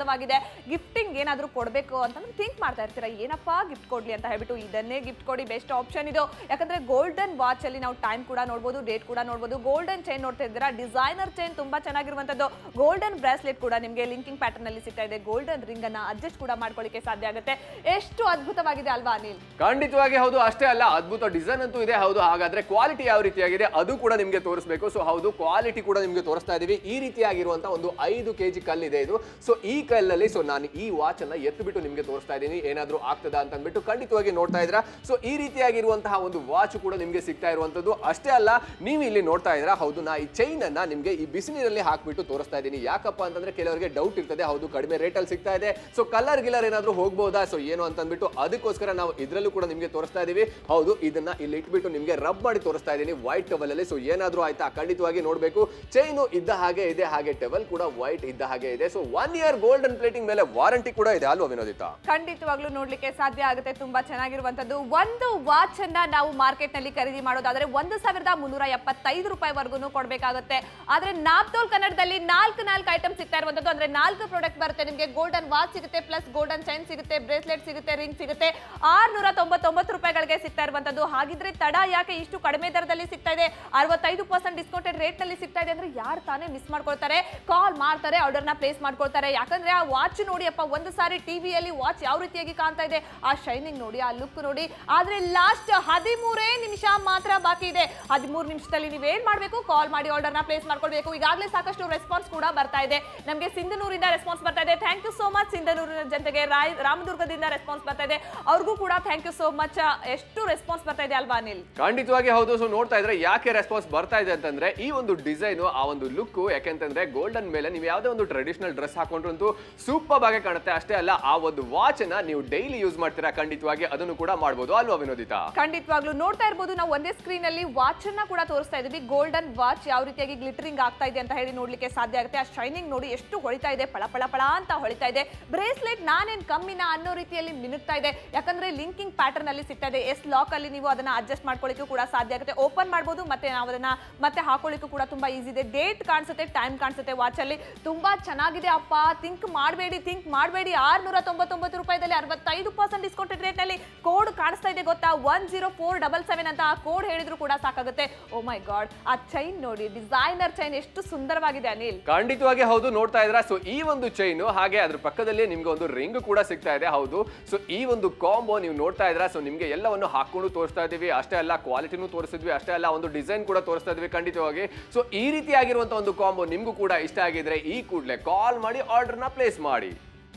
ಚಂದವಾಗಿದೆ. ಗಿಫ್ಟಿಂಗ್ ಏನಾದರೂ ಕೊಡಬೇಕು ಅಂತಂದ್ರೆ ಥಿಂಕ್ ಮಾಡ್ತಾ ಇರ್ತೀರಾ, ಏನಪ್ಪ ಗಿಫ್ಟ್ ಕೊಡ್ಲಿ ಅಂತ ಹೇಳ್ಬಿಟ್ಟು ಇದನ್ನೇ ಗಿಫ್ಟ್ ಕೊಡಿ, ಬೆಸ್ಟ್ ಆಪ್ಷನ್ ಇದು. ಯಾಕಂದ್ರೆ ಗೋಲ್ಡನ್ ವಾಚ್ ಅಲ್ಲಿ ನಾವು ಟೈಮ್ ಕೂಡ ನೋಡ್ಬೋದು, ಡೇಟ್ ಕೂಡ ನೋಡ್ಬೋದು. ಗೋಲ್ಡನ್ ಚೈನ್ ನೋಡ್ತಾ ಇದ್ದೀರಾ, ಡಿಸೈನರ್ ಚೈನ್ ತುಂಬಾ ಚೆನ್ನಾಗಿರುವಂತದ್ದು. ಗೋಲ್ಡನ್ ಬ್ರಾಸ್ಲೆಟ್ ಕೂಡ ನಿಮಗೆ ಲಿಂಕಿಂಗ್ ಪ್ಯಾಟರ್ನ್ ಅಲ್ಲಿ ಸಿಗ್ತಾ ಇದೆ. ಗೋಲ್ಡನ್ ರಿಂಗ್ ಅನ್ನ ಅಡ್ಜಸ್ಟ್ ಕೂಡ ಮಾಡ್ಕೊಳ್ಳಿಕ್ಕೆ ಸಾಧ್ಯ ಆಗುತ್ತೆ. ಎಷ್ಟು ಅದ್ಭುತವಾಗಿದೆ ಅಲ್ವಾ ಅನಿಲ್? ಖಂಡಿತವಾಗಿ ಹೌದು. ಅಷ್ಟೇ ಅಲ್ಲ, ಅದ್ಭುತ ಡಿಸೈನ್ ಅಂತೂ ಇದೆ. ಹೌದು, ಹಾಗಾದ್ರೆ ಕ್ವಾಲಿಟಿ ಯಾವ ರೀತಿಯಾಗಿದೆ ಅದು ಕೂಡ ನಿಮಗೆ ತೋರಿಸಬೇಕು. ಸೊ ಹೌದು, ಕ್ವಾಲಿಟಿ ಕೂಡ ನಿಮಗೆ ತೋರಿಸ್ತಾ ಇದೀವಿ. ಈ ರೀತಿಯಾಗಿರುವಂತಹ ಒಂದು ಐದು ಕೆಜಿ ಕಲ್ಲಿದೆ ಇದು. ಸೊ ಈ ಕಲ್ಲಲ್ಲಿ ಸೊ ನಾನು ಈ ವಾಚ್ ಅನ್ನ ಎತ್ತು ಬಿಟ್ಟು ನಿಮಗೆ ತೋರಿಸ್ತಾ ಇದ್ದೀನಿ, ಏನಾದ್ರೂ ಆಗ್ತದ ಅಂತ ಅಂದ್ಬಿಟ್ಟು ಖಂಡಿತವಾಗಿ ನೋಡ್ತಾ ಇದ್ರ. ಸೊ ಈ ರೀತಿಯಾಗಿರುವಂತಹ ಒಂದು ವಾಚ್ ಕೂಡ ನಿಮಗೆ ಸಿಗ್ತಾ ಇರುವಂತದ್ದು. ಅಷ್ಟೇ ಅಲ್ಲ, ನೀವು ಇಲ್ಲಿ ನೋಡ್ತಾ ಇದ್ರ, ಹೌದು, ನಾ ಈ ಚೈನ್ ಅನ್ನ ನಿಮಗೆ ಈ ಬಿಸಿನೀರಲ್ಲಿ ಹಾಕ್ಬಿಟ್ಟು ತೋರಿಸ್ತಾ ಇದ್ದೀನಿ. ಯಾಕಪ್ಪ ಅಂತಂದ್ರೆ ಕೆಲವರಿಗೆ ಡೌಟ್ ಇರ್ತದೆ, ಹೌದು ಕಡಿಮೆ ರೇಟ್ ಅಲ್ಲಿ ಸಿಗ್ತಾ ಇದೆ, ಸೊ ಕಲರ್ ಗಿಲರ್ ಏನಾದ್ರೂ ಹೋಗ್ಬೋದಾ, ಸೊ ಏನು ಅಂತ ಅಂದ್ಬಿಟ್ಟು ಅದಕ್ಕೋಸ್ಕರ ನಾವು ಇದ್ರಲ್ಲೂ ಕೂಡ ನಿಮಗೆ ತೋರಿಸ್ತಾ ಇದೀವಿ. ಹೌದು, ಇದನ್ನ ಇಲ್ಲಿ ಇಟ್ಬಿಟ್ಟು ನಿಮಗೆ ರಬ್ ಮಾಡಿ ತೋರಿಸ್ತಾ ಇದ್ದೀನಿ ವೈಟ್ ಟವಲ್ ಅಲ್ಲಿ. ಸೊ ಏನಾದ್ರೂ ಆಯ್ತಾ ಖಂಡಿತವಾಗಿ ನೋಡ್ಬೇಕು. ಚೈನು ಇದ್ದ ಹಾಗೆ ಇದೆ, ಹಾಗೆ ಟವಲ್ ಕೂಡ ವೈಟ್ ಇದ್ದ ಹಾಗೆ ಇದೆ. So one year golden plating ಮೇಲೆ ವಾರಂಟಿ ಕೂಡ ಇದೆ ಅಲ್ವಾ ವಿನೋದಿತಾ? ಖಂಡಿತವಾಗ್ಲೂ ನೋಡ್ಲಿಕ್ಕೆ ಸಾಧ್ಯ ಆಗುತ್ತೆ. ತುಂಬಾ ಚೆನ್ನಾಗಿರುವಂತದ್ದು. ಒಂದು ವಾಚ್ ಅನ್ನ ನಾವು ಮಾರ್ಕೆಟ್ ನಲ್ಲಿ ಖರೀದಿ ಮಾಡೋದಾದ್ರೆ ಒಂದು ಸಾವಿರದ ಮುನ್ನೂರ ಎಪ್ಪತ್ತೈದು ರೂಪಾಯಿವರೆಗೂ ಕೊಡ್ಬೇಕಾಗುತ್ತೆ. ಆದ್ರೆ ನಾಪ್ತೋಲ್ ಕನ್ನಡದಲ್ಲಿ ನಾಲ್ಕು ನಾಲ್ಕು ಐಟಮ್ ಸಿಗ್ತಾ ಇರುವಂತದ್ದು. ಅಂದ್ರೆ ನಾಲ್ಕು ಪ್ರಾಡಕ್ಟ್ ಬರುತ್ತೆ ನಿಮಗೆ. ಗೋಲ್ಡನ್ ವಾಚ್ ಸಿಗುತ್ತೆ, ಪ್ಲಸ್ ಗೋಲ್ಡನ್ ಚೈನ್ ಸಿಗುತ್ತೆ, ಬ್ರೇಸ್ಲೆಟ್ ಸಿಗುತ್ತೆ, ರಿಂಗ್ ಸಿಗುತ್ತೆ. ಆರ್ನೂರ ತೊಂಬತ್ತೊಂಬತ್ತು ರೂಪಾಯಿಗಳಿಗೆ ಸಿಗ್ತಾ ಇರುವಂತದ್ದು. ಹಾಗಿದ್ರೆ ತಡ ಯಾಕೆ? ಇಷ್ಟು ಕಡಿಮೆ ದರದಲ್ಲಿ ಸಿಗ್ತಾ ಇದೆ, ಅರವತ್ತೈದು ಪರ್ಸೆಂಟ್ ಡಿಸ್ಕೌಂಟೆಡ್ ರೇಟ್ ನಲ್ಲಿ ಸಿಗ್ತಾ ಇದೆ ಅಂದ್ರೆ ಯಾರು ತಾನೇ ಮಿಸ್ ಮಾಡ್ಕೊಳ್ತಾರೆ? ಕಾಲ್ ಮಾಡ್ತಾರೆ, ಆರ್ಡರ್ ನ ಪ್ಲೇಸ್ ಮಾಡ್ಕೊಳ್ತಾರೆ. ಯಾಕಂದ್ರೆ ಆ ವಾಚ್ ನೋಡಿ ಅಪ್ಪ, ಒಂದು ಸಾರಿ ಟಿವಿಯಲ್ಲಿ ವಾಚ್ ಯಾವ ರೀತಿಯಾಗಿ ಕಾಣ್ತಾ ಇದೆ, ಆ ಶೈನಿಂಗ್ ನೋಡಿ, ಆ ಲುಕ್ ನೋಡಿ. ಆದ್ರೆ ಲಾಸ್ಟ್ ಹದಿಮೂರೇ ನಿಮಿಷ ಮಾತ್ರ ಬಾಕಿ ಇದೆ. ಹದಿಮೂರು ನಿಮಿಷದಲ್ಲಿ ನೀವೇನ್ ಮಾಡ್ಬೇಕು? ಕಾಲ್ ಮಾಡಿ ಆರ್ಡರ್ ನ ಪ್ಲೇಸ್ ಮಾಡ್ಕೊಳ್ಬೇಕು. ಈಗಾಗಲೇ ಸಾಕಷ್ಟು ರೆಸ್ಪಾನ್ಸ್ ಕೂಡ ಬರ್ತಾ ಇದೆ. ನಮಗೆ ಸಿಂಧನೂರಿಂದ ರೆಸ್ಪಾನ್ಸ್ ಬರ್ತಾ ಇದೆ. ಥ್ಯಾಂಕ್ ಯು ಸೋ ಮಚ್ ಸಿಂಧನೂರಿನ ಜನತೆಗೆ. ರಾಯ್ ರಾಮದುರ್ಗದಿಂದ ರೆಸ್ಪಾನ್ಸ್ ಬರ್ತಾ ಇದೆ, ಅವ್ರಿಗೂ ಕೂಡ ಥ್ಯಾಂಕ್ ಯು ಸೋ ಮಚ್. ಎಷ್ಟು ರೆಸ್ಪಾನ್ಸ್ ಬರ್ತಾ ಇದೆ ಅಲ್ವಾ ಅನಿಲ್? ಖಂಡಿತವಾಗಿ ಹೌದು. ಸೊ ನೋಡ್ತಾ ಇದ್ರೆ ಯಾಕೆ ರೆಸ್ಪಾನ್ಸ್ ಬರ್ತಾ ಇದೆ ಅಂತಂದ್ರೆ ಈ ಒಂದು ಡಿಸೈನ್, ಆ ಒಂದು ಲುಕ್. ಯಾಕೆಂತಂದ್ರೆ ಗೋಲ್ಡನ್ ಮೇಲೆ ನೀವು ಯಾವುದೇ ಒಂದು ಟ್ರೆಡಿಷನಲ್ ಡ್ರೆಸ್ ಹಾಕೊಂಡ್ರಂತೂ ಸೂಪರ್ ಆಗಿ ಕಾಣುತ್ತೆ. ಅಷ್ಟೇ ಅಲ್ಲ, ಆ ಒಂದು ವಾಚ್ ಅನ್ನ ನೀವು ಡೈಲಿ ಯೂಸ್ ಮಾಡ್ತೀರಾ, ಖಂಡಿತವಾಗಿ ಅದನ್ನು ಕೂಡ ಮಾಡಬಹುದು ಅಲ್ವಾ ವಿನೋದಿತಾ? ಖಂಡಿತವಾಗ್ಲೂ ನೋಡ್ತಾ ಇರಬಹುದು. ನಾವು ಒಂದೇ ಸ್ಕ್ರೀನ್ ಅಲ್ಲಿ ವಾಚ್ ಅನ್ನ ಕೂಡ ತೋರಿಸ್ತಾ ಇದೀವಿ. ಗೋಲ್ಡನ್ ವಾಚ್ ಯಾವ ರೀತಿಯಾಗಿ ಗ್ಲಿಟರಿಂಗ್ ಆಗ್ತಾ ಇದೆ ಅಂತ ಹೇಳಿ ನೋಡ್ಲಿಕ್ಕೆ ಸಾಧ್ಯ ಆಗುತ್ತೆ. ಆ ಶೈನಿಂಗ್ ನೋಡಿ ಎಷ್ಟು ಹೊಳಿತಾ ಇದೆ, ಪಳ ಪಳ ಪಳ ಅಂತ ಹೊಳಿತಾ ಇದೆ. ಬ್ರೇಸ್ಲೆಟ್ ನಾನೇನ್ ಕಮ್ಮಿನ ಅನ್ನೋ ರೀತಿಯಲ್ಲಿ ಮಿನುಗ್ತಾ ಇದೆ. ಯಾಕಂದ್ರೆ ಲಿಂಕಿಂಗ್ ಪ್ಯಾಟರ್ನ್ ಅಲ್ಲಿ ಸಿಗ್ತಾ ಇದೆ. ಎಸ್ ಲಾಕ್ ಅಲ್ಲಿ ನೀವು ಅದನ್ನ ಅಡ್ಜಸ್ಟ್ ಮಾಡ್ಕೊಳ್ಳಿಕ್ಕೂ ಕೂಡ ಸಾಧ್ಯ ಆಗುತ್ತೆ. ಓಪನ್ ಮಾಡಬಹುದು, ಮತ್ತೆ ನಾವು ಅದನ್ನ ಮತ್ತೆ ಹಾಕೊಳ್ಳಿಕ್ಕೂ ಕೂಡ ತುಂಬಾ ಈಸಿ ಇದೆ. ಡೇಟ್ ಕಾಣಿಸುತ್ತೆ, ಟೈಮ್ ಕಾಣಿಸುತ್ತೆ ವಾಚ್ ಅಲ್ಲಿ. ತುಂಬಾ ಚೆನ್ನಾಗಿದೆ ಅಪ್ಪ. ಥಿಂಕ್ ಮಾಡಬೇಡಿ, ಥಿಂಕ್ ಮಾಡಬೇಡಿ. ಆರ್ನೂರ ತೊಂಬತ್ತೊಂಬತ್ತು ರೂಪಾಯಿದಲ್ಲಿ ಅರವತ್ತೈದು ಪರ್ಸೆಂಟ್ ಡಿಸ್ಕೌಂಟೆಡ್ ರೇಟ್ ನಲ್ಲಿ ಕೋಡ್ ಕಾಣಿಸ್ತಾ ಇದೆ ಗೊತ್ತಾ? One zero four double seven ಅಂತ ಆ ಕೋಡ್ ಹೇಳಿದ್ರು ಕೂಡ ಸಾಕಾಗುತ್ತೆ. ಓ ಮೈ ಗಾಡ್, ಆ ಚೈನ್ ನೋಡಿ, ಡಿಸೈನರ್ ಚೈನ್ ಎಷ್ಟು ಸುಂದರವಾಗಿದೆ ಅನಿಲ್. ಖಂಡಿತವಾಗಿ ಹೌದು, ನೋಡ್ತಾ ಇದ್ರ. ಸೊ ಈ ಒಂದು ಚೈನ್, ಹಾಗೆ ಅದ್ರ ಪಕ್ಕದಲ್ಲಿ ನಿಮ್ಗೆ ಒಂದು ರಿಂಗ್ ಕೂಡ ಸಿಗ್ತಾ ಇದೆ. ಹೌದು, ಸೊ ಈ ಒಂದು ಕಾಂಬೋ ನೀವು ನೋಡ್ತಾ ಇದ್ರ. ಸೊ ನಿಮ್ಗೆ ಎಲ್ಲವನ್ನು ಹಾಕೊಂಡು ತೋರಿಸ್ತಾ ಇದೀವಿ. ಅಷ್ಟೇ ಅಲ್ಲ, ಕ್ವಾಲಿಟಿನೂ ತೋರಿಸಿದ್ವಿ. ಅಷ್ಟೇ ಅಲ್ಲ, ಒಂದು ಡಿಸೈನ್ ಕೂಡ ತೋರಿಸ್ತಾ ಇದೀವಿ ಖಂಡಿತವಾಗಿ. ಸೊ ಈ ರೀತಿಯಾಗಿರುವಂತಹ ಒಂದು ಕಾಂಬೋ ನಿಮ್ಗೂ ಕೂಡ ಇಷ್ಟ ಆಗಿದ್ರೆ ಈ ಕೂಡಲೇ ಕಾಲ್ ಮಾಡಿ ಆರ್ಡರ್ ನ ಪ್ಲೇಸ್ ಮಾಡಿ.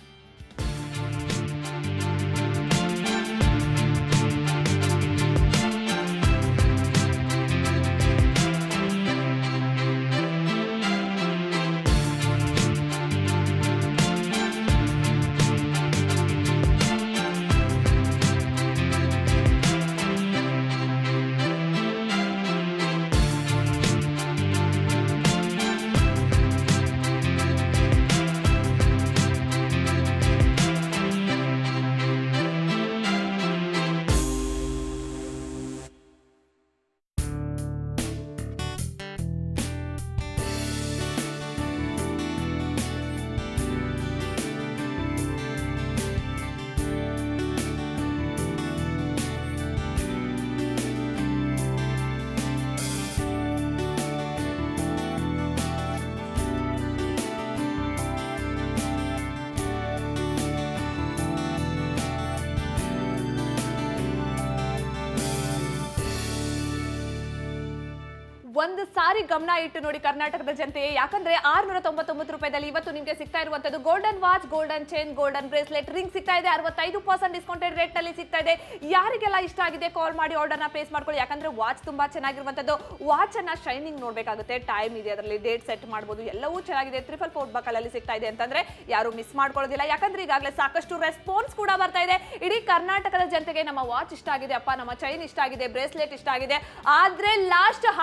ಒಂದು ಸಾರಿ ಗಮನ ಇಟ್ಟು ನೋಡಿ ಕರ್ನಾಟಕದ ಜನತೆ. ಯಾಕಂದ್ರೆ ಆರ್ನೂರ ತೊಂಬತ್ತೊಂಬತ್ತು ರೂಪಾಯಿದಲ್ಲಿ ಇವತ್ತು ನಿಮಗೆ ಸಿಗ್ತಾ ಇರುವಂತದ್ದು golden watch, golden chain, golden bracelet, ring ಸಿಗ್ತಾ ಇದೆ. ಅರವತ್ತೈದು ಪರ್ಸೆಂಟ್ ಡಿಸ್ಕೌಂಟೆಡ್ ರೇಟ್ ನಲ್ಲಿ ಸಿಗ್ತಾ ಇದೆ. ಯಾರಿಗೆಲ್ಲ ಇಷ್ಟ ಆಗಿದೆ ಕಾಲ್ ಮಾಡಿ ಆರ್ಡರ್ ನ ಪ್ಲೇಸ್ ಮಾಡ್ಕೊಳ್ಳಿ. ಯಾಕಂದ್ರೆ ವಾಚ್ ತುಂಬಾ ಚೆನ್ನಾಗಿರುವಂತದ್ದು. ವಾಚ್ ಅನ್ನ ಶೈನಿಂಗ್ ನೋಡ್ಬೇಕಾಗುತ್ತೆ, ಟೈಮ್ ಇದೆ, ಅದರಲ್ಲಿ ಡೇಟ್ ಸೆಟ್ ಮಾಡಬಹುದು, ಎಲ್ಲವೂ ಚೆನ್ನಾಗಿದೆ. ತ್ರಿಫಲ್ ಫೋರ್ ಬಕಲಲ್ಲಿ ಸಿಗ್ತಾ ಇದೆ ಅಂತಂದ್ರೆ ಯಾರು ಮಿಸ್ ಮಾಡ್ಕೊಳ್ಳೋದಿಲ್ಲ. ಯಾಕಂದ್ರೆ ಈಗಾಗಲೇ ಸಾಕಷ್ಟು ರೆಸ್ಪಾನ್ಸ್ ಕೂಡ ಬರ್ತಾ ಇದೆ. ಇಡೀ ಕರ್ನಾಟಕದ ಜನತೆಗೆ ನಮ್ಮ ವಾಚ್ ಇಷ್ಟ ಆಗಿದೆ ಅಪ್ಪ, ನಮ್ಮ ಚೈನ್ ಇಷ್ಟ ಆಗಿದೆ, ಬ್ರೇಸ್ಲೆಟ್ ಇಷ್ಟ ಆಗಿದೆ. ಆದ್ರೆ ಲಾಸ್ಟ್ ಹತ್ತೇ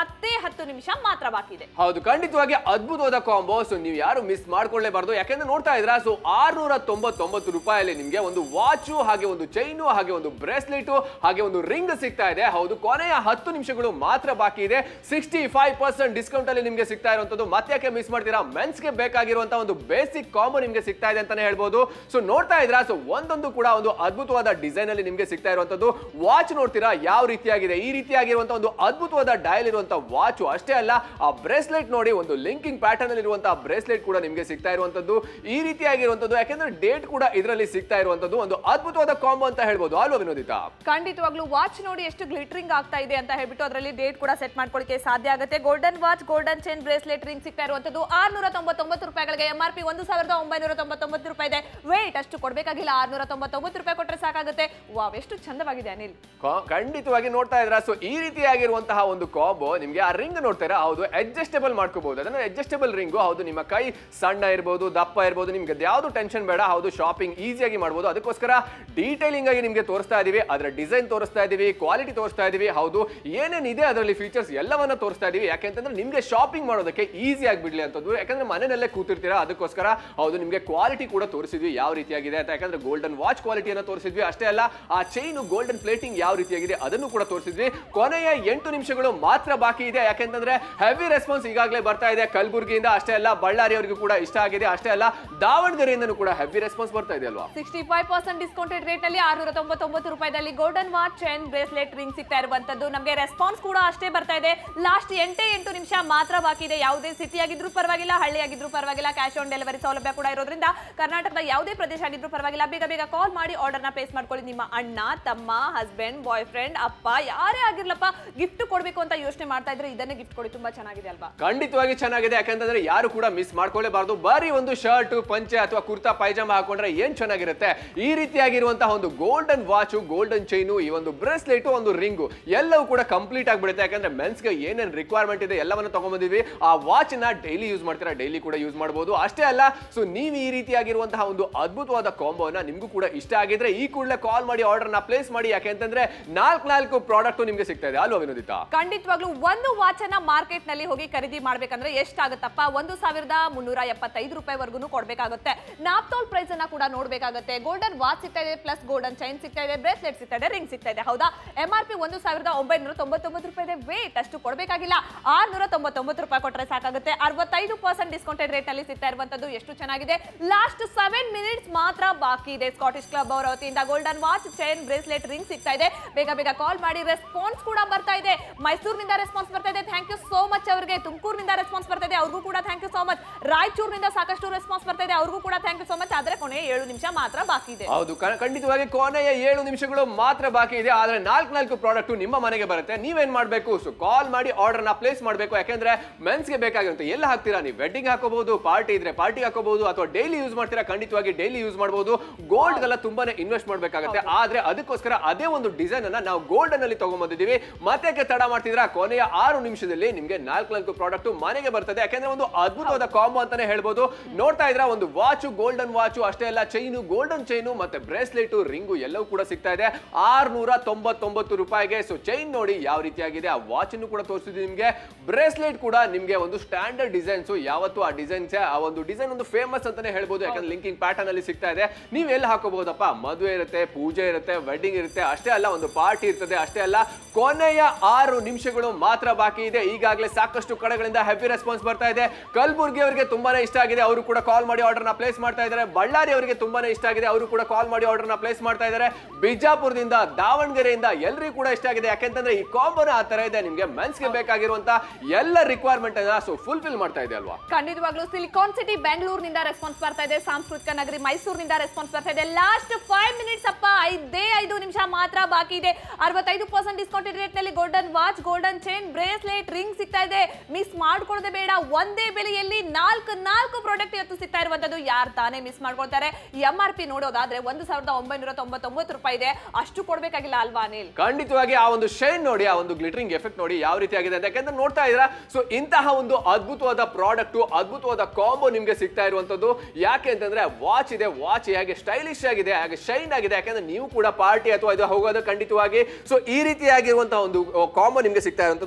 ಹತ್ತು ನಿಮಿಷ ಮಾತ್ರ ಬಾಕಿ ಇದೆ. ಹೌದು, ಖಂಡಿತವಾಗಿ ಅದ್ಭುತವಾದ ಕಾಂಬೋ. ಸೊ ನೀವು ಯಾರು ಮಿಸ್ ಮಾಡ್ಕೊಳ್ಳೇಬಾರ್ದು, ಯಾಕಂದ್ರೆ ನೋಡ್ತಾ ಇದ್ರ ಸೊ ಆರ್ನೂರ ತೊಂಬತ್ತೊಂಬತ್ತು ರೂಪಾಯಲ್ಲಿ ನಿಮ್ಗೆ ಒಂದು ವಾಚು, ಹಾಗೆ ಒಂದು ಚೈನು, ಹಾಗೆ ಒಂದು ಬ್ರೇಸ್ಲೆಟ್, ಹಾಗೆ ಒಂದು ರಿಂಗ್ ಸಿಗ್ತಾ ಇದೆ. ಹೌದು, ಕೊನೆಯ ಹತ್ತು ನಿಮಿಷಗಳು ಮಾತ್ರ ಬಾಕಿ ಇದೆ. ಸಿಕ್ಸ್ಟಿ ಫೈವ್ ಪರ್ಸೆಂಟ್ ಡಿಸ್ಕೌಂಟ್ ಅಲ್ಲಿ ನಿಮ್ಗೆ ಸಿಗ್ತಾ ಇರುವಂತದ್ದು. ಮತ್ತೆ ಯಾಕೆ ಮಿಸ್ ಮಾಡ್ತೀರಾ? ಮೆನ್ಸ್ ಗೆ ಬೇಕಾಗಿರುವಂತಹ ಒಂದು ಬೇಸಿಕ್ ಕಾಂಬೋ ನಿಮ್ಗೆ ಸಿಗ್ತಾ ಇದೆ ಅಂತಾನೆ ಹೇಳ್ಬೋದು. ಸೊ ನೋಡ್ತಾ ಇದ್ರ ಸೊ ಒಂದೊಂದು ಕೂಡ ಒಂದು ಅದ್ಭುತವಾದ ಡಿಸೈನ್ ಅಲ್ಲಿ ನಿಮ್ಗೆ ಸಿಗ್ತಾ ಇರುವಂತದ್ದು. ವಾಚ್ ನೋಡ್ತೀರಾ ಯಾವ ರೀತಿಯಾಗಿದೆ, ಈ ರೀತಿಯಾಗಿರುವಂತಹ ಒಂದು ಅದ್ಭುತವಾದ ಡಯಲ್ ಇರುವಂತಹ ವಾಚು. ಅಷ್ಟೇ ಅಲ್ಲ, ಆ ಬ್ರೇಸ್ಲೆಟ್ ನೋಡಿ, ಒಂದು ಲಿಂಕಿಂಗ್ ಪ್ಯಾಟರ್ನ್ ಅಲ್ಲಿ ಇರುವಂತಹ ಬ್ರೇಸ್ಲೆಟ್ ಕೂಡ ನಿಮ್ಗೆ ಸಿಗ್ತಾ ಇರುವಂತದ್ದು. ಈ ರೀತಿಯಾಗಿರುವಂತದ್ದು, ಯಾಕಂದ್ರೆ ಡೇಟ್ ಕೂಡ ಇದರಲ್ಲಿ ಸಿಗ್ತಾ ಇರುವಂತದ್ದು. ಒಂದು ಅದ್ಭುತವಾದ ಕಾಂಬೋ ಅಂತ ಹೇಳ್ಬೋದು ಅಲ್ವಾ ವಿನೋದಿತಾ? ಖಂಡಿತವಾಗ್ಲೂ ವಾಚ್ ನೋಡಿ ಎಷ್ಟು ಗ್ಲಿಟರಿಂಗ್ ಆಗ್ತಾ ಇದೆ ಅಂತ ಹೇಳ್ಬಿಟ್ಟು ಅದರಲ್ಲಿ ಡೇಟ್ ಕೂಡ ಸೆಟ್ ಮಾಡ್ಕೊಳ್ಳಿಕ್ಕೆ ಸಾಧ್ಯ ಆಗುತ್ತೆ. Golden watch, golden chain, bracelet, ring ಸಿಗ್ತಾ ಇರುವಂತದ್ದು ಆರ್ನೂರ ತೊಂಬತ್ತೊಂಬತ್ತು ರೂಪಾಯಿಗಳಿಗೆ. ಎಂ ಆರ್ ಪಿ ಒಂದು ಸಾವಿರದ ಒಂಬೈನೂರ ತೊಂಬತ್ತೊಂಬತ್ತು ರೂಪಾಯಿ ಇದೆ. ವೇಟ್ ಅಷ್ಟು ಕೊಡಬೇಕಾಗಿಲ್ಲ, ಆರ್ನೂರ ತೊಂಬತ್ತೊಂಬತ್ತು ರೂಪಾಯಿ ಕೊಟ್ಟರೆ ಸಾಕಾಗುತ್ತೆ. ವಾವ್, ಎಷ್ಟು ಚಂದವಾಗಿದೆ ಅನಿಲ್. ಖಂಡಿತವಾಗಿ ನೋಡ್ತಾ ಇದ್ರ ಸೊ ಈ ರೀತಿಯಾಗಿರುವಂತಹ ಒಂದು ಕಾಂಬೋ ನಿಮ್ಗೆ. ಆ ರಿಂಗ್ ನೋಡ್ತಾರ, ಹೌದು ಅಡ್ಜಸ್ಟೇಬಲ್ ಮಾಡ್ಕೋಬಹುದು. ಅದನ್ನ ಅಡ್ಜಸ್ಟೇಬಲ್ ರಿಂಗು. ಹೌದು, ನಿಮ್ಮ ಕೈ ಸಣ್ಣ ಇರ್ಬೋದು, ದಪ್ಪ ಇರ್ಬೋದು, ನಿಮ್ಗೆ ಯಾವ್ದು ಟೆನ್ಷನ್ ಬೇಡ. ಹೌದು, ಶಾಪಿಂಗ್ ಈಸಿಯಾಗಿ ಮಾಡ್ಬೋದು. ಅದಕ್ಕೋಸ್ಕರ ಡೀಟೇಲಿಂಗ್ ಆಗಿ ನಿಮ್ಗೆ ತೋರಿಸ್ತಾ ಇದೀವಿ. ಅದರ ಡಿಸೈನ್ ತೋರಿಸ್ತಾ ಇದೀವಿ, ಕ್ವಾಲಿಟಿ ತೋರಿಸ್ತಾ ಇದೀವಿ. ಹೌದು, ಏನೇನಿದೆ ಅದರಲ್ಲಿ ಫೀಚರ್ಸ್ ಎಲ್ಲವನ್ನ ತೋರಿಸ್ತಾ ಇದೀವಿ. ಯಾಕೆಂತಂದ್ರೆ ನಿಮ್ಗೆ ಶಾಪಿಂಗ್ ಮಾಡೋದಕ್ಕೆ ಈಸಿ ಆಗಿಬಿಡ್ಲಿ ಅಂತದ್ದು. ಯಾಕಂದ್ರೆ ಮನೆಯಲ್ಲೇ ಕೂತಿರ್ತೀರಾ, ಅದಕ್ಕೋಸ್ಕರ. ಹೌದು, ನಿಮ್ಗೆ ಕ್ವಾಲಿಟಿ ಕೂಡ ತೋರಿಸಿದ್ವಿ ಯಾವ ರೀತಿಯಾಗಿದೆ ಅಂತ. ಯಾಕಂದ್ರೆ ಗೋಲ್ಡನ್ ವಾಚ್ ಕ್ವಾಲಿಟಿಯನ್ನು ತೋರಿಸಿದ್ವಿ. ಅಷ್ಟೇ ಅಲ್ಲ, ಆ ಚೈನು ಗೋಲ್ಡನ್ ಪ್ಲೇಟಿಂಗ್ ಯಾವ ರೀತಿಯಾಗಿದೆ ಅದನ್ನು ಕೂಡ ತೋರಿಸಿದ್ವಿ. ಕೊನೆಯ ಎಂಟು ನಿಮಿಷಗಳು ಮಾತ್ರ ಬಾಕಿ ಇದೆ. ಯಾಕೆಂತಂದ್ರೆ ಹೆವಿ ರೆಸ್ಪಾನ್ಸ್ ಈಗಾಗಲೇ ಬರ್ತಾ ಇದೆ ಕಲಬುರಗಿಯಿಂದ. ಅಷ್ಟೇ ಅಲ್ಲ, ಬಳ್ಳಾರಿಯವರಿಗೂ ಕೂಡ ಇಷ್ಟ ಆಗಿದೆ. ಅಷ್ಟೇ ಅಲ್ಲ, ದಾವಣಗೆರೆಯಿಂದನೂ ಕೂಡ ಹೆವಿ ರೆಸ್ಪಾನ್ಸ್ ಬರ್ತಾ ಇದೆ ಅಲ್ವಾ? Sixty five percent discounted rate ನಲ್ಲಿ ಆರ್ನೂರ ತೊಂಬತ್ತೊಂಬತ್ತು ರೂಪಾಯಿದಲ್ಲಿ golden watch, chain, bracelet, ring ಸಿಗ್ತಾ ಇರುವಂತದ್ದು. ನಮಗೆ ರೆಸ್ಪಾನ್ಸ್ ಕೂಡ ಅಷ್ಟೇ ಬರ್ತಾ ಇದೆ. ಲಾಸ್ಟ್ ಎಂಟೇ ಎಂಟು ನಿಮಿಷ ಮಾತ್ರ ಬಾಕಿ ಇದೆ. ಯಾವುದೇ ಸಿಟಿ ಆಗಿದ್ರು ಪರವಾಗಿಲ್ಲ, ಹಳ್ಳಿ ಆಗಿದ್ರು ಪರವಾಗಿಲ್ಲ, ಕ್ಯಾಶ್ ಆನ್ ಡೆಲಿವರಿ ಸೌಲಭ್ಯ ಕೂಡ ಇರೋದ್ರಿಂದ ಕರ್ನಾಟಕದ ಯಾವುದೇ ಪ್ರದೇಶ ಆಗಿದ್ರು ಪರವಾಗಿಲ್ಲ, ಬೇಗ ಬೇಗ ಕಾಲ್ ಮಾಡಿ ಆರ್ಡರ್ನ ಪ್ಲೇಸ್ ಮಾಡ್ಕೊಳ್ಳಿ. ನಿಮ್ಮ ಅಣ್ಣ, ತಮ್ಮ, ಹಸ್ಬೆಂಡ್, ಬಾಯ್ ಫ್ರೆಂಡ್, ಅಪ್ಪ, ಯಾರೇ ಆಗಿರ್ಲಪ್ಪ, ಗಿಫ್ಟ್ ಕೊಡ್ಬೇಕು ಅಂತ ಯೋಚನೆ ಮಾಡ್ತಾ ಇದ್ರೆ ಇದನ್ನೇ ಗಿಫ್ಟ್ ಕೊಡಿ. ತುಂಬಾ ಚೆನ್ನಾಗಿದೆ ಅಲ್ವಾ? ಖಂಡಿತವಾಗಿ ಚೆನ್ನಾಗಿದೆ. ಯಾಕಂತಂದ್ರೆ ಯಾರು ಕೂಡ ಮಿಸ್ ಮಾಡ್ಕೊಳ್ಳೇಬಾರ್ದು. ಬರೀ ಒಂದು ಶರ್ಟ್, ಪಂಚೆ ಅಥವಾ ಕುರ್ತಾ ಪೈಜಾಮ ಹಾಕೊಂಡ್ರೆ ಏನ್ ಚೆನ್ನಾಗಿರುತ್ತೆ. ಈ ರೀತಿಯಾಗಿರುವಂತಹ ಒಂದು ಗೋಲ್ಡನ್ ವಾಚು, ಗೋಲ್ಡನ್ ಚೈನು, ಈ ಒಂದು ಬ್ರೇಸ್ಲೆಟ್, ಒಂದು ರಿಂಗು ಎಲ್ಲವೂ ಕೂಡ ಕಂಪ್ಲೀಟ್ ಆಗಿಬಿಡುತ್ತೆ. ಯಾಕಂದ್ರೆ ಮೆನ್ಸ್ಗೆ ಏನೇನು ರಿಕ್ವೈರ್ಮೆಂಟ್ ಇದೆ ಎಲ್ಲವನ್ನ ತಗೊಂಡ್ಬಂದಿದ್ವಿ. ಆ ವಾಚ್ ನ ಡೈಲಿ ಯೂಸ್ ಮಾಡ್ತೀರಾ, ಡೈಲಿ ಕೂಡ ಯೂಸ್ ಮಾಡಬಹುದು. ಅಷ್ಟೇ ಅಲ್ಲ, ಸೊ ನೀವು ಈ ರೀತಿಯಾಗಿರುವಂತಹ ಒಂದು ಅದ್ಭುತವಾದ ಕಾಂಬೋನ ನಿಮ್ಗೂ ಕೂಡ ಇಷ್ಟ ಆಗಿದ್ರೆ ಈ ಕೂಡಲೇ ಕಾಲ್ ಮಾಡಿ ಆರ್ಡರ್ ನ ಪ್ಲೇಸ್ ಮಾಡಿ. ಯಾಕೆಂತಂದ್ರೆ ನಾಲ್ಕು ನಾಲ್ಕು ಪ್ರಾಡಕ್ಟ್ ನಿಮ್ಗೆ ಸಿಗ್ತಾ ಇದೆ ಅಲ್ವಾ ವಿನೋದಿತಾ? ಖಂಡಿತವಾಗ್ಲೂ ಒಂದು ವಾಚ್ ಅನ್ನ ಮಾರ್ಕೆಟ್ ನಲ್ಲಿ ಹೋಗಿ ಖರೀದಿ ಮಾಡ್ಬೇಕಂದ್ರೆ ಎಷ್ಟಾಗುತ್ತಪ್ಪ? ಒಂದು ಸಾವಿರದ ಮುನ್ನೂರ ಎಪ್ಪತ್ತೈದು ರೂಪಾಯಿವರೆಗೂ ಕೊಡ್ಬೇಕಾಗುತ್ತೆ. ನಾಪ್ತೋಲ್ ಪ್ರೈಸ್ ಅನ್ನ ಕೂಡ ನೋಡ್ಬೇಕಾಗುತ್ತೆ. ಗೋಲ್ಡನ್ ವಾಚ್ ಸಿಗ್ತಾ ಇದೆ, ಪ್ಲಸ್ ಗೋಲ್ಡನ್ ಚೈನ್ ಸಿಗ್ತಾ ಇದೆ, ಬ್ರೇಸ್ಲೆಟ್ ಸಿಗ್ತಾ ಇದೆ, ರಿಂಗ್ ಸಿಗ್ತಾ ಇದೆ. ಹೌದಾ? ಎಂ ಆರ್ ಪಿ ಒಂದು ಸಾವಿರದ ಒಂಬೈನೂರ ತೊಂಬತ್ತೊಂಬತ್ತು ರೂಪಾಯಿ ಇದೆ. ವೇಟ್ ಅಷ್ಟು ಕೊಡಬೇಕಾಗಿಲ್ಲ, ಆರ್ನೂರ ತೊಂಬತ್ತೊಂಬತ್ತು ರೂಪಾಯಿ ಕೊಟ್ಟರೆ ಸಾಕಾಗುತ್ತೆ. ಅರವತ್ತೈದು ಪರ್ಸೆಂಟ್ ಡಿಸ್ಕೌಂಟೆಡ್ ರೇಟ್ ನಲ್ಲಿ ಸಿಗ್ತಾ ಇರುವಂತದ್ದು. ಎಷ್ಟು ಚೆನ್ನಾಗಿದೆ. ಲಾಸ್ಟ್ ಸೆವೆನ್ ಮಿನಿಟ್ಸ್ ಮಾತ್ರ ಬಾಕಿ ಇದೆ. ಸ್ಕಾಟಿಷ್ ಕ್ಲಬ್ ಅವರ ವತಿಯಿಂದ golden watch, chain, bracelet, ring ಸಿಗ್ತಾ ಇದೆ. ಬೇಗ ಬೇಗ ಕಾಲ್ ಮಾಡಿ. ರೆಸ್ಪಾನ್ಸ್ ಕೂಡ ಬರ್ತಾ ಇದೆ. ಮೈಸೂರಿನಿಂದ ರೆಸ್ಪಾನ್ಸ್ ಬರ್ತಾ ಇದೆ, ಥ್ಯಾಂಕ್ ಯು ಸೋ ಮಚ್ ಅವರಿಗೆ. ತುಮಕೂರಿನಿಂದ ರೆಸ್ಪಾನ್ಸ್ ಬರ್ತಾ ಇದೆ, ಅವ್ರಿಗೂ ಕೂಡ ಥ್ಯಾಂಕ್ ಯು ಸೋ ಮಚ್. ರಾಯಚೂರಿನಿಂದ ಸಾಕಷ್ಟು ರೆಸ್ಪಾನ್ಸ್ ಬರ್ತಾ ಇದೆ, ಅವ್ರಿಗೂ ಕೂಡ ಥ್ಯಾಂಕ್ ಯು ಸೋ ಮಚ್. ಆದ್ರೆ ಕೊನೆಯ ಏಳು ನಿಮಿಷ ಮಾತ್ರ ಬಾಕಿ ಇದೆ. ಹೌದು, ಖಂಡಿತವಾಗಿ ಕೊನೆಯ ಏಳು ನಿಮಿಷಗಳು ಮಾತ್ರ ಬಾಕಿ ಇದೆ. ಆದ್ರೆ ನಾಲ್ಕು ನಾಲ್ಕು ಪ್ರಾಡಕ್ಟ್ ನಿಮ್ಮ ಮನೆಗೆ ಬರುತ್ತೆ. ನೀವೇನ್ ಮಾಡ್ಬೇಕು? ಸೊ ಕಾಲ್ ಮಾಡಿ ಆರ್ಡರ್ ನ ಪ್ಲೇಸ್ ಮಾಡಬೇಕು. ಯಾಕಂದ್ರೆ ಮೆನ್ಸ್ ಗೆ ಬೇಕಾಗಿರುತ್ತೆ. ಎಲ್ಲ ಹಾಕ್ತೀರಾ ನೀವು? ವೆಡ್ಡಿಂಗ್ ಹಾಕೋಬಹುದು, ಪಾರ್ಟಿ ಇದ್ರೆ ಪಾರ್ಟಿ ಹಾಕೋಬಹುದು, ಅಥವಾ ಡೈಲಿ ಯೂಸ್ ಮಾಡ್ತೀರಾ, ಖಂಡಿತವಾಗಿ ಡೈಲಿ ಯೂಸ್ ಮಾಡಬಹುದು. ಗೋಲ್ಡ್ ಗೆಲ್ಲ ತುಂಬಾನೇ ಇನ್ವೆಸ್ಟ್ ಮಾಡಬೇಕಾಗುತ್ತೆ. ಆದ್ರೆ ಅದಕ್ಕೋಸ್ಕರ ಅದೇ ಒಂದು ಡಿಸೈನ್ ಅನ್ನ ನಾವು ಗೋಲ್ಡನ್ ಅಲ್ಲಿ ತಗೊಂಡ್ಬಂದಿದ್ದೀವಿ. ಮತ್ತೆ ತಡ ಮಾಡ್ತಿದ್ರ ಕೊನೆಯ ಆರು ನಿಮಿಷದಲ್ಲಿ ನಿಮ್ಗೆ ನಾಲ್ಕು ನಾಲ್ಕು ಪ್ರಾಡಕ್ಟ್ ಮನೆಗೆ ಬರ್ತದೆ. ಯಾಕಂದ್ರೆ ಒಂದು ಅದ್ಭುತವಾದ ಕಾಂಬೋ ಅಂತಾನೆ ಹೇಳ್ಬೋದು. ನೋಡ್ತಾ ಇದ್ರ ಒಂದು ವಾಚು, ಗೋಲ್ಡನ್ ವಾಚು, ಅಷ್ಟೇ ಅಲ್ಲ ಚೈನು, ಗೋಲ್ಡನ್ ಚೈನು, ಮತ್ತೆ ಬ್ರೇಸ್ಲೆಟ್, ರಿಂಗು ಎಲ್ಲವೂ ಕೂಡ ಸಿಗ್ತಾ ಇದೆ ಆರ್ನೂರ ತೊಂಬತ್ತೊಂಬತ್ತು ರೂಪಾಯಿಗೆ. ಸೊ ಚೈನ್ ನೋಡಿ ಯಾವ ರೀತಿಯಾಗಿದೆ, ಆ ವಾಚ್ ಅನ್ನು ಕೂಡ ತೋರಿಸಿದ್ವಿ ನಿಮ್ಗೆ. ಬ್ರೇಸ್ಲೆಟ್ ಕೂಡ ನಿಮ್ಗೆ ಒಂದು ಸ್ಟ್ಯಾಂಡರ್ಡ್ ಡಿಸೈನ್ಸ್. ಯಾವತ್ತು ಆ ಡಿಸೈನ್ಸ್, ಆ ಒಂದು ಡಿಸೈನ್ ಒಂದು ಫೇಮಸ್ ಅಂತಾನೆ ಹೇಳ್ಬೋದು. ಯಾಕಂದ್ರೆ ಲಿಂಕಿಂಗ್ ಪ್ಯಾಟರ್ನ್ ಅಲ್ಲಿ ಸಿಗ್ತಾ ಇದೆ. ನೀವ್ ಎಲ್ಲಿ ಹಾಕೋಬಹುದಪ್ಪ? ಮದುವೆ ಇರುತ್ತೆ, ಪೂಜೆ ಇರುತ್ತೆ, ವೆಡ್ಡಿಂಗ್ ಇರುತ್ತೆ, ಅಷ್ಟೇ ಅಲ್ಲ ಒಂದು ಪಾರ್ಟಿ ಇರ್ತದೆ. ಅಷ್ಟೇ ಅಲ್ಲ, ಕೊನೆಯ ಆರು ನಿಮಿಷಗಳು ಮಾತ್ರ ಬಾಕಿ ಇದೆ. ಈಗಾಗಲೇ ಸಾಕಷ್ಟು ಕಡೆಗಳಿಂದ ಹೆವಿ ರೆಸ್ಪಾನ್ಸ್ ಬರ್ತಾ ಇದೆ. ಕಲಬುರಗಿ ಅವರಿಗೆ ತುಂಬಾನೇ ಇಷ್ಟ ಆಗಿದೆ, ಅವರು ಕೂಡ ಕಾಲ್ ಮಾಡಿ ಆರ್ಡರ್ ನ ಪ್ಲೇಸ್ ಮಾಡ್ತಾ ಇದ್ದಾರೆ. ಬಳ್ಳಾರಿ ಅವರಿಗೆ ತುಂಬಾನೇ ಇಷ್ಟ ಆಗಿದೆ, ಅವರು ಕೂಡ ಕಾಲ್ ಮಾಡಿ ಆರ್ಡರ್ ನ ಪ್ಲೇಸ್ ಮಾಡ್ತಾ ಇದ್ದಾರೆ. ಬಿಜಾಪುರದಿಂದ, ದಾವಣಗೆರೆಯಿಂದ ಎಲ್ಲರಿಗೂ ಕೂಡ ಇಷ್ಟ ಆಗಿದೆ. ಯಾಕೆಂತಂದ್ರೆ ಈ ಕಾಂಬೋನ ಆ ತರ ಇದೆ. ನಿಮ್ಗೆ ಮೆನ್ಸ್ ಗೆ ಬೇಕಾಗಿರುವಂತ ಎಲ್ಲ ರಿಕ್ವೈರ್ಮೆಂಟ್ ಅನ್ನ ಸೊ ಫುಲ್ಫಿಲ್ ಮಾಡ್ತಾ ಇದೆ ಅಲ್ವಾ? ಖಂಡಿತವಾಗ್ಲೂ ಸಿಲಿಕಾನ್ ಸಿಟಿ ಬೆಂಗಳೂರಿನಿಂದ ರೆಸ್ಪಾನ್ಸ್ ಬರ್ತಾ ಇದೆ. ಸಾಂಸ್ಕೃತಿಕ ನಗರಿ ಮೈಸೂರಿನಿಂದ ರೆಸ್ಪಾನ್ಸ್ ಬರ್ತಾ ಇದೆ. ಲಾಸ್ಟ್ ಫೈವ್ ಮಿನಿಟ್ಸ್ ಅಪ್ಪ, ಐದೇ ಐದು ನಿಮಿಷ ಮಾತ್ರ ಬಾಕಿ ಇದೆ. ಅರವತ್ತೈದು ಪರ್ಸೆಂಟ್ ಡಿಸ್ಕೌಂಟೆಡ್ ರೇಟ್ ನಲ್ಲಿ golden watch, golden chain, bracelet, ring ಸಿಗ್ತಾ ಇದೆ. ಮಿಸ್ ಮಾಡ್ಕೊಳ್ಳದೆ ಬೇಡ. ಒಂದೇ ಬೆಲೆಯಲ್ಲಿ ನಾಲ್ಕು ನಾಲ್ಕು ಪ್ರಾಡಕ್ಟ್ ಇವತ್ತು ಸಿಗ್ತಾ ಇರುವಂತದ್ದು. ಯಾರು ತಾನೇ ಮಿಸ್ ಮಾಡ್ಕೊಳ್ತಾರೆ? ಎಂ ಆರ್ ಪಿ ನೋಡೋದಾದ್ರೆ ಒಂದು ಸಾವಿರದ ಒಂಬೈನೂರ ತೊಂಬತ್ತೊಂಬತ್ತು ರೂಪಾಯಿ ಇದೆ. ಅಷ್ಟು ಕೊಡ್ಬೇಕಾಗಿಲ್ಲ ಅಲ್ವಾ ಅನಿಲ್? ಖಂಡಿತವಾಗಿ ಆ ಒಂದು ಶೈನ್ ನೋಡಿ, ಆ ಒಂದು ಗ್ಲಿಟರಿಂಗ್ ಎಫೆಕ್ಟ್ ನೋಡಿ ಯಾವ ರೀತಿ ಆಗಿದೆ ಅಂತ. ಯಾಕಂದ್ರೆ ನೋಡ್ತಾ ಇದ್ದೀರಾ, ಸೊ ಇಂತಹ ಒಂದು ಅದ್ಭುತವಾದ ಪ್ರಾಡಕ್ಟ್, ಅದ್ಭುತವಾದ ಕಾಂಬೋ ನಿಮ್ಗೆ ಸಿಗ್ತಾ ಇರುವಂತದ್ದು. ಯಾಕೆ ಅಂತಂದ್ರೆ ವಾಚ್ ಇದೆ, ವಾಚ್ ಹೇಗೆ ಸ್ಟೈಲಿಶ್ ಆಗಿದೆ, ಹಾಗೆ ಶೈನ್ ಆಗಿದೆ. ಯಾಕಂದ್ರೆ ನೀವು ಕೂಡ ಪಾರ್ಟಿ ಅಥವಾ ಇದು ಹೋಗೋದು ಖಂಡಿತವಾಗಿ. ಸೊ ಈ ರೀತಿಯಾಗಿರುವಂತಹ ಒಂದು ಕಾಂಬೋ ನಿಮ್ಗೆ ಸಿಗ್ತಾ ಇರುವಂತದ್ದು. ಒಂದು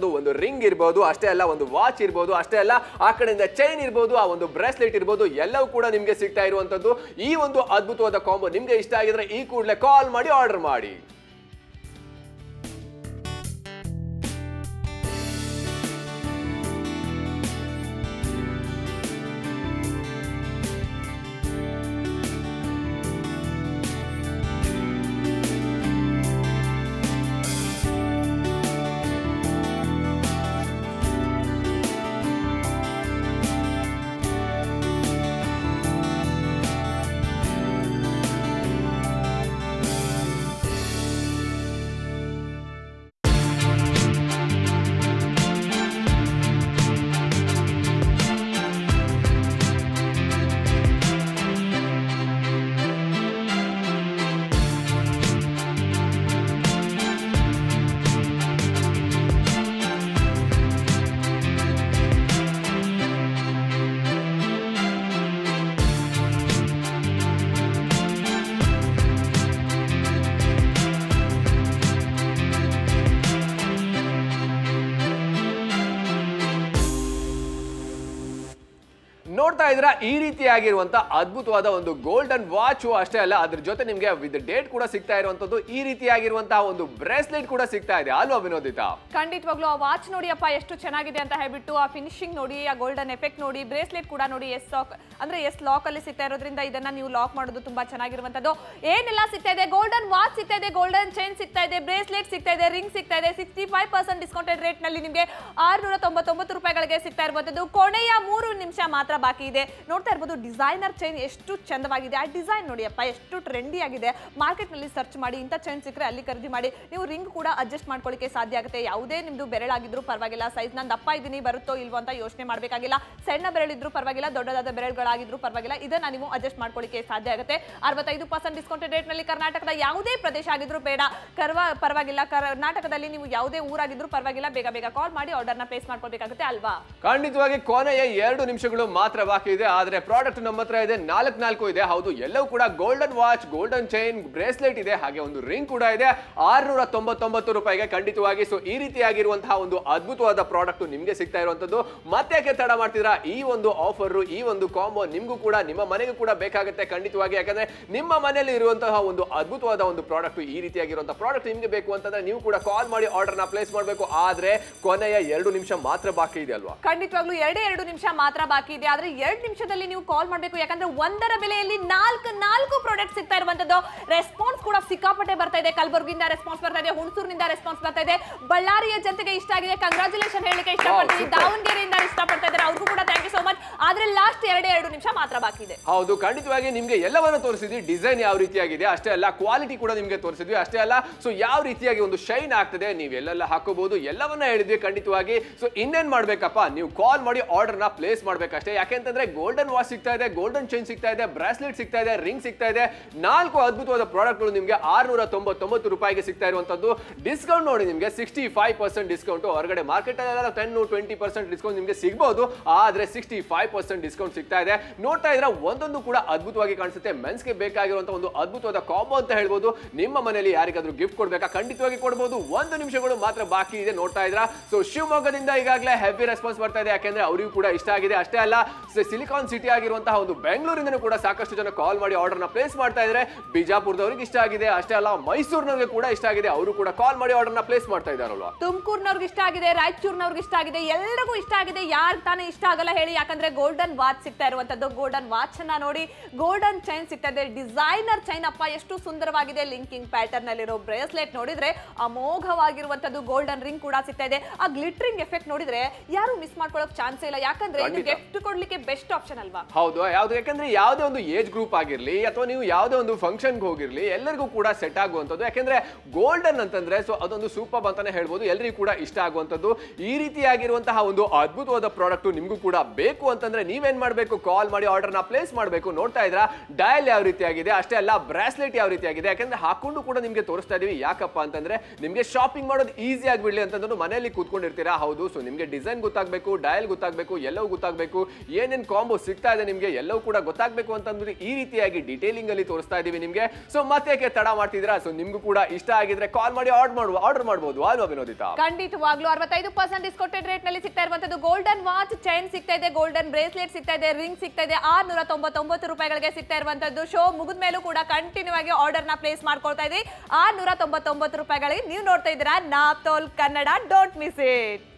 ರಿಂಗ್ ಇರ್ಬೋದು, ಅಷ್ಟೇ ಅಲ್ಲ ಒಂದು ವಾಚ್ ಇರ್ಬೋದು, ಅಷ್ಟೇ ಅಲ್ಲ ಆ ಕಡೆಯಿಂದ ಚೈನ್ ಇರ್ಬೋದು, ಆ ಒಂದು ಬ್ರೇಸ್ಲೆಟ್ ಇರ್ಬೋದು, ಎಲ್ಲವೂ ಕೂಡ ನಿಮ್ಗೆ ಸಿಗ್ತಾ ಇರುವಂತದ್ದು. ಈ ಒಂದು ಅದ್ಭುತವಾದ ಕಾಂಬೋ ನಿಮ್ಗೆ ಇಷ್ಟ ಆಗಿದ್ರೆ ಈ ಕೂಡಲೇ ಕಾಲ್ ಮಾಡಿ ಆರ್ಡರ್ ಮಾಡಿ. ನೋಡ್ತಾ ಇದ್ರ ಈ ರೀತಿಯಾಗಿರುವಂತ ಅದ್ಭುತವಾದ ಒಂದು ಗೋಲ್ಡನ್ ವಾಚ್, ಅಷ್ಟೇ ಅಲ್ಲ ಅದ್ರ ಜೊತೆ ನಿಮ್ಗೆ ವಿತ್ ಡೇಟ್ ಕೂಡ ಸಿಗ್ತಾ ಇರುವಂತದ್ದು, ಈ ರೀತಿಯಾಗಿರುವಂತಹ ಒಂದು ಬ್ರೇಸ್ಲೆಟ್ ಕೂಡ ಸಿಗ್ತಾ ಇದೆ ಅಲ್ವಾ ವಿನೋದಿತಾ? ಖಂಡಿತವಾಗ್ಲೂ ಆ ವಾಚ್ ನೋಡಿ ಅಪ್ಪ ಎಷ್ಟು ಚೆನ್ನಾಗಿದೆ ಅಂತ ಹೇಳ್ಬಿಟ್ಟು, ಆ ಫಿನಿಶಿಂಗ್ ನೋಡಿ, ಆ ಗೋಲ್ಡನ್ ಎಫೆಕ್ಟ್ ನೋಡಿ, ಬ್ರೇಸ್ಲೆಟ್ ಕೂಡ ನೋಡಿ ಎಸ್ ಲಾಕ್ ಅಂದ್ರೆ ಎಸ್ ಲಾಕ್ ಅಲ್ಲಿ ಸಿಗ್ತಾ ಇರೋದ್ರಿಂದ ಇದನ್ನ ನೀವು ಲಾಕ್ ಮಾಡೋದು ತುಂಬಾ ಚೆನ್ನಾಗಿರುವಂತದ್ದು. ಏನೆಲ್ಲ ಸಿಗ್ತಾ ಇದೆ, ಗೋಲ್ಡನ್ ವಾಚ್ ಸಿಗ್ತಾ ಇದೆ, ಗೋಲ್ಡನ್ ಚೈನ್ ಸಿಗ್ತಾ ಇದೆ, ಬ್ರೇಸ್ಲೆಟ್ ಸಿಗ್ತಾ ಇದೆ, ರಿಂಗ್ ಸಿಗ್ತಾ ಇದೆ, sixty five percent discounted rate ನಲ್ಲಿ ನಿಮಗೆ ಆರ್ನೂರ ತೊಂಬತ್ತೊಂಬತ್ತು ರೂಪಾಯಿಗಳಿಗೆ ಸಿಗ್ತಾ ಇರುವಂತದ್ದು. ಕೊನೆಯ ಮೂರು ನಿಮಿಷ ಮಾತ್ರ ಬಾಕಿ ಇದೆ. ನೋಡ್ತಾ ಇರಬಹುದು ಡಿಸೈನರ್ ಚೈನ್ ಎಷ್ಟು ಚಂದವಾಗಿದೆ, ಆ ಡಿಸೈನ್ ನೋಡಿ ಅಪ್ಪ ಎಷ್ಟು ಟ್ರೆಂಡಿ ಆಗಿದೆ. ಮಾರ್ಕೆಟ್ ನಲ್ಲಿ ಸರ್ಚ್ ಮಾಡಿ ಇಂಥ ಚೈನ್ ಸಿಕ್ಕರೆ ಅಲ್ಲಿ ಖರೀದಿ ಮಾಡಿ. ನೀವು ರಿಂಗ್ ಕೂಡ ಅಡ್ಜಸ್ಟ್ ಮಾಡ್ಕೊಳ್ಳಿಕ್ಕೆ ಸಾಧ್ಯ ಆಗುತ್ತೆ. ಯಾವುದೇ ನಿಮ್ದು ಬೆರಳಾಗಿದ್ರು ಪರವಾಗಿಲ್ಲ, ಸೈಜ್ ನಾನು ದಪ್ಪ ಇದ್ದೀನಿ ಬರುತ್ತೋ ಇಲ್ವೋ ಅಂತ ಯೋಚನೆ ಮಾಡಬೇಕಾಗಿಲ್ಲ. ಸಣ್ಣ ಬೆರಳಿದ್ರು ಪರವಾಗಿಲ್ಲ, ದೊಡ್ಡದಾದ ಬೆರಳುಗಳಾಗಿದ್ರು ಪರವಾಗಿಲ್ಲ, ಇದನ್ನ ನೀವು ಅಡ್ಜಸ್ಟ್ ಮಾಡ್ಕೊಳ್ಳಿಕ್ಕೆ ಸಾಧ್ಯ ಆಗುತ್ತೆ. ಅರವತ್ತೈದು ಪರ್ಸೆಂಟ್ ಡಿಸ್ಕೌಂಟೆಡ್ ರೇಟ್ ನಲ್ಲಿ ಕರ್ನಾಟಕದ ಯಾವುದೇ ಪ್ರದೇಶ ಆಗಿದ್ರು ಬೇಡ ಕರ್ವ ಪರವಾಗಿಲ್ಲ, ಕರ್ನಾಟಕದಲ್ಲಿ ನೀವು ಯಾವುದೇ ಊರಾಗಿದ್ರು ಪರವಾಗಿಲ್ಲ, ಬೇಗ ಬೇಗ ಕಾಲ್ ಮಾಡಿ ಆರ್ಡರ್ ನ ಪ್ಲೇಸ್ ಮಾಡ್ಕೊಳ್ಬೇಕಾಗುತ್ತೆ ಅಲ್ವಾ? ಖಂಡಿತವಾಗಿ ಕೊನೆಯ ಎರಡು ನಿಮಿಷಗಳು ಮಾತ್ರ ಬಾಕಿ ಇದೆ. ಆದ್ರೆ ಪ್ರಾಡಕ್ಟ್ ನಮ್ಮ ಹತ್ರ ಇದೆ, ನಾಲ್ಕು ನಾಲ್ಕು ಇದೆ. ಹೌದು, ಎಲ್ಲವೂ ಕೂಡ golden watch, golden chain, bracelet ಇದೆ, ಹಾಗೆ ಒಂದು ರಿಂಗ್ ಕೂಡ ಇದೆ, ಆರ್ನೂರ ತೊಂಬತ್ತೊಂಬತ್ತು ರೂಪಾಯಿಗೆ ಖಂಡಿತವಾಗಿ. ಸೊ ಈ ರೀತಿಯಾಗಿರುವಂತಹ ಒಂದು ಅದ್ಭುತವಾದ ಪ್ರಾಡಕ್ಟ್ ನಿಮ್ಗೆ ಸಿಗ್ತಾ ಇರುವಂತದ್ದು. ಮತ್ತೆ ತಡ ಮಾಡ್ತಿದ್ರ ಈ ಒಂದು ಆಫರ್, ಈ ಒಂದು ಕಾಂಬೋ ನಿಮ್ಗೂ ಕೂಡ ನಿಮ್ಮ ಮನೆಗೂ ಕೂಡ ಬೇಕಾಗುತ್ತೆ ಖಂಡಿತವಾಗಿ. ಯಾಕಂದ್ರೆ ನಿಮ್ಮ ಮನೆಯಲ್ಲಿ ಇರುವಂತಹ ಒಂದು ಅದ್ಭುತವಾದ ಒಂದು ಪ್ರಾಡಕ್ಟ್, ಈ ರೀತಿಯಾಗಿರುವಂತಹ ಪ್ರಾಡಕ್ಟ್ ನಿಮ್ಗೆ ಬೇಕು ಅಂತಂದ್ರೆ ನೀವು ಕೂಡ ಕಾಲ್ ಮಾಡಿ ಆರ್ಡರ್ ನ ಪ್ಲೇಸ್ ಮಾಡಬೇಕು. ಆದ್ರೆ ಕೊನೆಯ ಎರಡು ನಿಮಿಷ ಮಾತ್ರ ಬಾಕಿ ಇದೆ ಅಲ್ವಾ? ಖಂಡಿತವಾಗ್ಲೂ ಎರಡೇ ಎರಡು ನಿಮಿಷ ಮಾತ್ರ ಬಾಕಿ ಇದೆ. ಆದ್ರೆ ಎರಡು ನಿಮಿಷದಲ್ಲಿ ನೀವು ಕಾಲ್ ಮಾಡಬೇಕು, ಯಾಕಂದ್ರೆ ಒಂದರ ಬೆಲೆಯಲ್ಲಿ ನಾಲ್ಕು ನಾಲ್ಕು ಪ್ರಾಡಕ್ಟ್ ಸಿಗ್ತಾ ಇರುವಂತದ್ದು. ರೆಸ್ಪಾನ್ಸ್ ಕೂಡ ಸಿಕ್ಕಾಪಟ್ಟೆ ಬರ್ತಾ ಇದೆ. ಕಲಬುರಗಿಯಿಂದ ರೆಸ್ಪಾನ್ಸ್ ಬರ್ತಾ ಇದೆ, ಹುಣಸೂರಿನಿಂದ ರೆಸ್ಪಾನ್ಸ್ ಬರ್ತಾ ಇದೆ, ಬಳ್ಳಾರಿಯ ಜನತೆಗೆ ಇಷ್ಟ ಆಗಿದೆ, ಕಂಗ್ರಾಚುಲೇಷನ್ ಹೇಳಿಕೆ ಇಷ್ಟಪಡ್ತೀನಿ. ದಾವಣಗೆರೆಯಿಂದ ಇಷ್ಟಪಡ್ತಾ ಇದ್ದಾರೆ, ಅವ್ರಿಗೂ ಕೂಡ ಥ್ಯಾಂಕ್ ಯು ಸೋ ಮಚ್. ಆದ್ರೆ ಲಾಸ್ಟ್ ಎರಡೇ ಎರಡು ನಿಮಿಷ ಮಾತ್ರ ಬಾಕಿ ಇದೆ. ಹೌದು, ಖಂಡಿತವಾಗಿ ನಿಮ್ಗೆ ಎಲ್ಲವನ್ನ ತೋರಿಸಿದ್ವಿ. ಡಿಸೈನ್ ಯಾವ ರೀತಿಯಾಗಿದೆ, ಅಷ್ಟೇ ಅಲ್ಲ ಕ್ವಾಲಿಟಿ ಕೂಡ ನಿಮ್ಗೆ ತೋರಿಸಿದ್ವಿ, ಅಷ್ಟೇ ಅಲ್ಲ ಸೊ ಯಾವ ರೀತಿಯಾಗಿ ಒಂದು ಶೈನ್ ಆಗ್ತದೆ, ನೀವು ಎಲ್ಲೆಲ್ಲ ಹಾಕೋಬಹುದು, ಎಲ್ಲವನ್ನ ಹೇಳಿದ್ವಿ ಖಂಡಿತವಾಗಿ. ಸೊ ಇನ್ನೇನ್ ಮಾಡ್ಬೇಕಪ್ಪ, ನೀವು ಕಾಲ್ ಮಾಡಿ ಆರ್ಡರ್ ನ ಪ್ಲೇಸ್ ಮಾಡ್ಬೇಕಷ್ಟೇ. ಯಾಕೆಂತಂದ್ರೆ ಗೋಲ್ಡನ್ ವಾಚ್ ಸಿಗ್ತಾ ಇದೆ, ಗೋಲ್ಡನ್ ಚೈನ್ ಸಿಗ್ತಾ ಇದೆ, ಬ್ರಾಸ್ಲೆಟ್ ಸಿಗ್ತಾ ಇದೆ, ರಿಂಗ್ ಸಿಗ್ತಾ ಇದೆ, ನಾಲ್ಕು ಅದ್ಭುತವಾದ ಪ್ರಾಡಕ್ಟ್ಗಳು ನಿಮಗೆ ಆರ್ನೂರ ತೊಂಬತ್ತೊಂಬತ್ತು ರೂಪಾಯಿಗೆ ಸಿಗ್ತಾ ಇರುವಂತದ್ದು. ಡಿಸ್ಕೌಂಟ್ ನೋಡಿ ನಿಮಗೆ ಸಿಕ್ಸ್ಟಿ ಫೈವ್ ಪರ್ಸೆಂಟ್ ಡಿಸ್ಕೌಂಟ್. ಹೊರಗಡೆ ಮಾರ್ಕೆಟ್ ಅಲ್ಲೆಲ್ಲ ಟೆನ್ ಟ್ವೆಂಟಿ ಪರ್ಸೆಂಟ್ ಡಿಸ್ಕೌಂಟ್ ನಿಮಗೆ ಸಿಗಬಹುದು, ಆದ್ರೆ ಸಿಕ್ಸ್ಟಿ ಫೈವ್ ಪರ್ಸೆಂಟ್ ಡಿಸ್ಕೌಂಟ್ ಸಿಗ್ತಾ ಇದೆ. ನೋಡ್ತಾ ಇದ್ರೆ ಒಂದೊಂದು ಕೂಡ ಅದ್ಭುತವಾಗಿ ಕಾಣಿಸುತ್ತೆ. ಮೆನ್ಸ್ಗೆ ಬೇಕಾಗಿರುವಂತಹ ಒಂದು ಅದ್ಭುತವಾದ ಕಾಂಬೋ ಅಂತ ಹೇಳ್ಬೋದು. ನಿಮ್ಮ ಮನೆಯಲ್ಲಿ ಯಾರಿಗಾದ್ರೂ ಗಿಫ್ಟ್ ಕೊಡ್ಬೇಕಾ, ಖಂಡಿತವಾಗಿ ಕೊಡಬಹುದು. ಒಂದು ನಿಮಿಷಗಳು ಮಾತ್ರ ಬಾಕಿ ಇದೆ. ನೋಡ್ತಾ ಇದ್ರ ಸೊ ಶಿವಮೊಗ್ಗದಿಂದ ಈಗಾಗಲೇ ಹೆವಿ ರೆಸ್ಪಾನ್ಸ್ ಬರ್ತಾ ಇದೆ, ಯಾಕೆಂದ್ರೆ ಅವರಿಗೂ ಕೂಡ ಇಷ್ಟ ಆಗಿದೆ. ಅಷ್ಟೇ ಅಲ್ಲ ಸಿಲಿಕಾನ್ ಸಿಟಿ ಆಗಿರುವಂತಹ ಒಂದು ಬೆಂಗಳೂರಿಂದನೂ ಕೂಡ ಸಾಕಷ್ಟು ಜನ ಕಾಲ್ ಮಾಡಿ ಆರ್ಡರ್ ನ ಪ್ಲೇಸ್ ಮಾಡ್ತಾ ಇದ್ದಾರೆ. ಬಿಜಾಪುರದವ್ರಿಗೆ ಇಷ್ಟ ಆಗಿದೆ, ಅಷ್ಟೇ ಅಲ್ಲ ಮೈಸೂರಿನವ್ರಿಗೆ ಕೂಡ ಇಷ್ಟ ಆಗಿದೆ, ಅವರು ಕೂಡ ಕಾಲ್ ಮಾಡಿ ಆರ್ಡರ್ ನ ಪ್ಲೇಸ್ ಮಾಡ್ತಾ ಇದ್ದಾರಲ್ವಾ? ತುಮಕೂರಿನವ್ರಿಗೆ ಇಷ್ಟ ಆಗಿದೆ, ರಾಯಚೂರಿನವ್ರಿಗೆ ಇಷ್ಟ ಆಗಿದೆ, ಎಲ್ಲರಿಗೂ ಇಷ್ಟ ಆಗಿದೆ. ಯಾರು ತಾನೇ ಇಷ್ಟ ಆಗಲ್ಲ ಹೇಳಿ? ಯಾಕಂದ್ರೆ ಗೋಲ್ಡನ್ ವಾಚ್ ಸಿಗ್ತಾ ಇರುವಂತದ್ದು. ಗೋಲ್ಡನ್ ವಾಚ್ ಅನ್ನ ನೋಡಿ, ಗೋಲ್ಡನ್ ಚೈನ್ ಸಿಗ್ತಾ ಇದೆ, ಡಿಸೈನರ್ ಚೈನ್ ಅಪ್ಪ ಎಷ್ಟು ಸುಂದರವಾಗಿದೆ. ಲಿಂಕಿಂಗ್ ಪ್ಯಾಟರ್ನ್ ಅಲ್ಲಿರೋ ಬ್ರೇಸ್ಲೆಟ್ ನೋಡಿದ್ರೆ ಅಮೋಘವಾಗಿರುವಂತದ್ದು. ಗೋಲ್ಡನ್ ರಿಂಗ್ ಕೂಡ ಸಿಗ್ತಾ ಇದೆ. ಆ ಗ್ಲಿಟರಿಂಗ್ ಎಫೆಕ್ಟ್ ನೋಡಿದ್ರೆ ಯಾರು ಮಿಸ್ ಮಾಡ್ಕೊಳ್ಳೋಕೆ ಚಾನ್ಸ್ ಇಲ್ಲ, ಯಾಕಂದ್ರೆ ಇದು ಗಿಫ್ಟ್ ಕೊಡ್ಲಿಕ್ಕೆ ಬೆಸ್ಟ್ ಆಪ್ಷನ್ ಅಲ್ವಾ? ಹೌದು, ಯಾವ್ದು ಯಾಕಂದ್ರೆ ಯಾವುದೇ ಒಂದು ಏಜ್ ಗ್ರೂಪ್ ಆಗಿರ್ಲಿ ಅಥವಾ ನೀವು ಯಾವುದೇ ಒಂದು ಫಂಕ್ಷನ್ ಹೋಗಿರ್ಲಿ ಎಲ್ಲರಿಗೂ ಕೂಡ ಸೆಟ್ ಆಗುವಂತದ್ದು. ಯಾಕಂದ್ರೆ ಗೋಲ್ಡನ್ ಅಂತಂದ್ರೆ ಸೊ ಅದೊಂದು ಸೂಪರ್ ಅಂತಾನೆ ಹೇಳ್ಬೋದು, ಎಲ್ಲರಿಗೂ ಕೂಡ ಇಷ್ಟ ಆಗುವಂತದ್ದು. ಈ ರೀತಿಯಾಗಿರುವಂತಹ ಒಂದು ಅದ್ಭುತವಾದ ಪ್ರಾಡಕ್ಟ್ ನಿಮ್ಗೂ ಕೂಡ ಬೇಕು ಅಂತಂದ್ರೆ ಅಂತಂದ್ರೆ ನೀವೇನ್ ಮಾಡ್ಬೇಕು, ಕಾಲ್ ಮಾಡಿ ಆರ್ಡರ್ ನ ಪ್ಲೇಸ್ ಮಾಡಬೇಕು. ನೋಡ್ತಾ ಇದ್ರ ಡಯಲ್ ಯಾವ ರೀತಿ ಆಗಿದೆ, ಅಷ್ಟೇ ಅಲ್ಲ ಬ್ರಾಸ್ಲೆಟ್ ಯಾವ ರೀತಿ ಆಗಿದೆ. ಯಾಕಂದ್ರೆ ಹಾಕೊಂಡು ಕೂಡ ನಿಮ್ಗೆ ತೋರಿಸ್ತಾ ಇದೀವಿ. ಯಾಕಪ್ಪ ಅಂತಂದ್ರೆ ನಿಮ್ಗೆ ಶಾಪಿಂಗ್ ಮಾಡೋದು ಈಸಿ ಆಗಿಬಿಡ್ಲಿ ಅಂತಂದ್ರೆ ಮನೆಯಲ್ಲಿ ಕೂತ್ಕೊಂಡಿರ್ತೀರಾ. ಹೌದು, ಸೊ ನಿಮ್ಗೆ ಡಿಸೈನ್ ಗೊತ್ತಾಗಬೇಕು, ಡಯಲ್ ಗೊತ್ತಾಗಬೇಕು, ಎಲ್ಲವೂ ಗೊತ್ತಾಗಬೇಕು, ಏನೇನ್ ಕಾಂಬೋ ಸಿಗ್ತಾ ಇದೆ ನಿಮ್ಗೆ ಎಲ್ಲವೂ ಕೂಡ ಗೊತ್ತಾಗಬೇಕು ಅಂತಂದ್ರೆ ಈ ರೀತಿಯಾಗಿ ಡೀಟೇಲಿಂಗ್ ಅಲ್ಲಿ ತೋರಿಸ್ತಾ ಇದೀವಿ ನಿಮ್ಗೆ. ಸೊ ಮತ್ತೆ ತಡ ಮಾಡ್ತಿದ್ದೀರಾ? ಸೊ ನಿಮ್ಗೂ ಕೂಡ ಇಷ್ಟ ಆಗಿದ್ರೆ ಕಾಲ್ ಮಾಡಿ ಆರ್ಡರ್ ಮಾಡುವ ಆರ್ಡರ್ ಮಾಡಬಹುದು ಅಲ್ವಾ ವಿನೋದಿತಾ? ಖಂಡಿತವಾಗ್ಲೂ ಅರವತ್ತೈದು ಪರ್ಸೆಂಟ್ ಡಿಸ್ಕೌಂಟೆಡ್ ರೇಟ್ ನಲ್ಲಿ ಸಿಗ್ತಾ ಇರುವಂತದ್ದು ಗೋಲ್ಡನ್ ವಾಚ್ ಚೈನ್ ಸಿಗ್ತಾ ಇದೆ, ಗೋಲ್ಡನ್ ಬ್ರೇಸ್ಲೆಟ್ ಸಿಗ್ತಾ ಇದೆ, ರಿಂಗ್ ಸಿಗ್ತಾ ಇದೆ, ಆರ್ನೂರ ತೊಂಬತ್ತೊಂಬತ್ತು ರೂಪಾಯಿಗಳಿಗೆ ಸಿಗ್ತಾ ಇರುವಂತದ್ದು. ಶೋ ಮುಗಿದ ಮೇಲೂ ಕೂಡ ಕಂಟಿನ್ಯೂ ಆಗಿ ಆರ್ಡರ್ ನ ಪ್ಲೇಸ್ ಮಾಡ್ಕೊಳ್ತಾ ಇದ್ರಿ. ಆರ್ನೂರ ತೊಂಬತ್ತೊಂಬತ್ತು ರೂಪಾಯಿಗಳಿಗೆ ನೀವು ನೋಡ್ತಾ ಇದ್ದೀರಾ Naaptol Kannada. Don't miss it.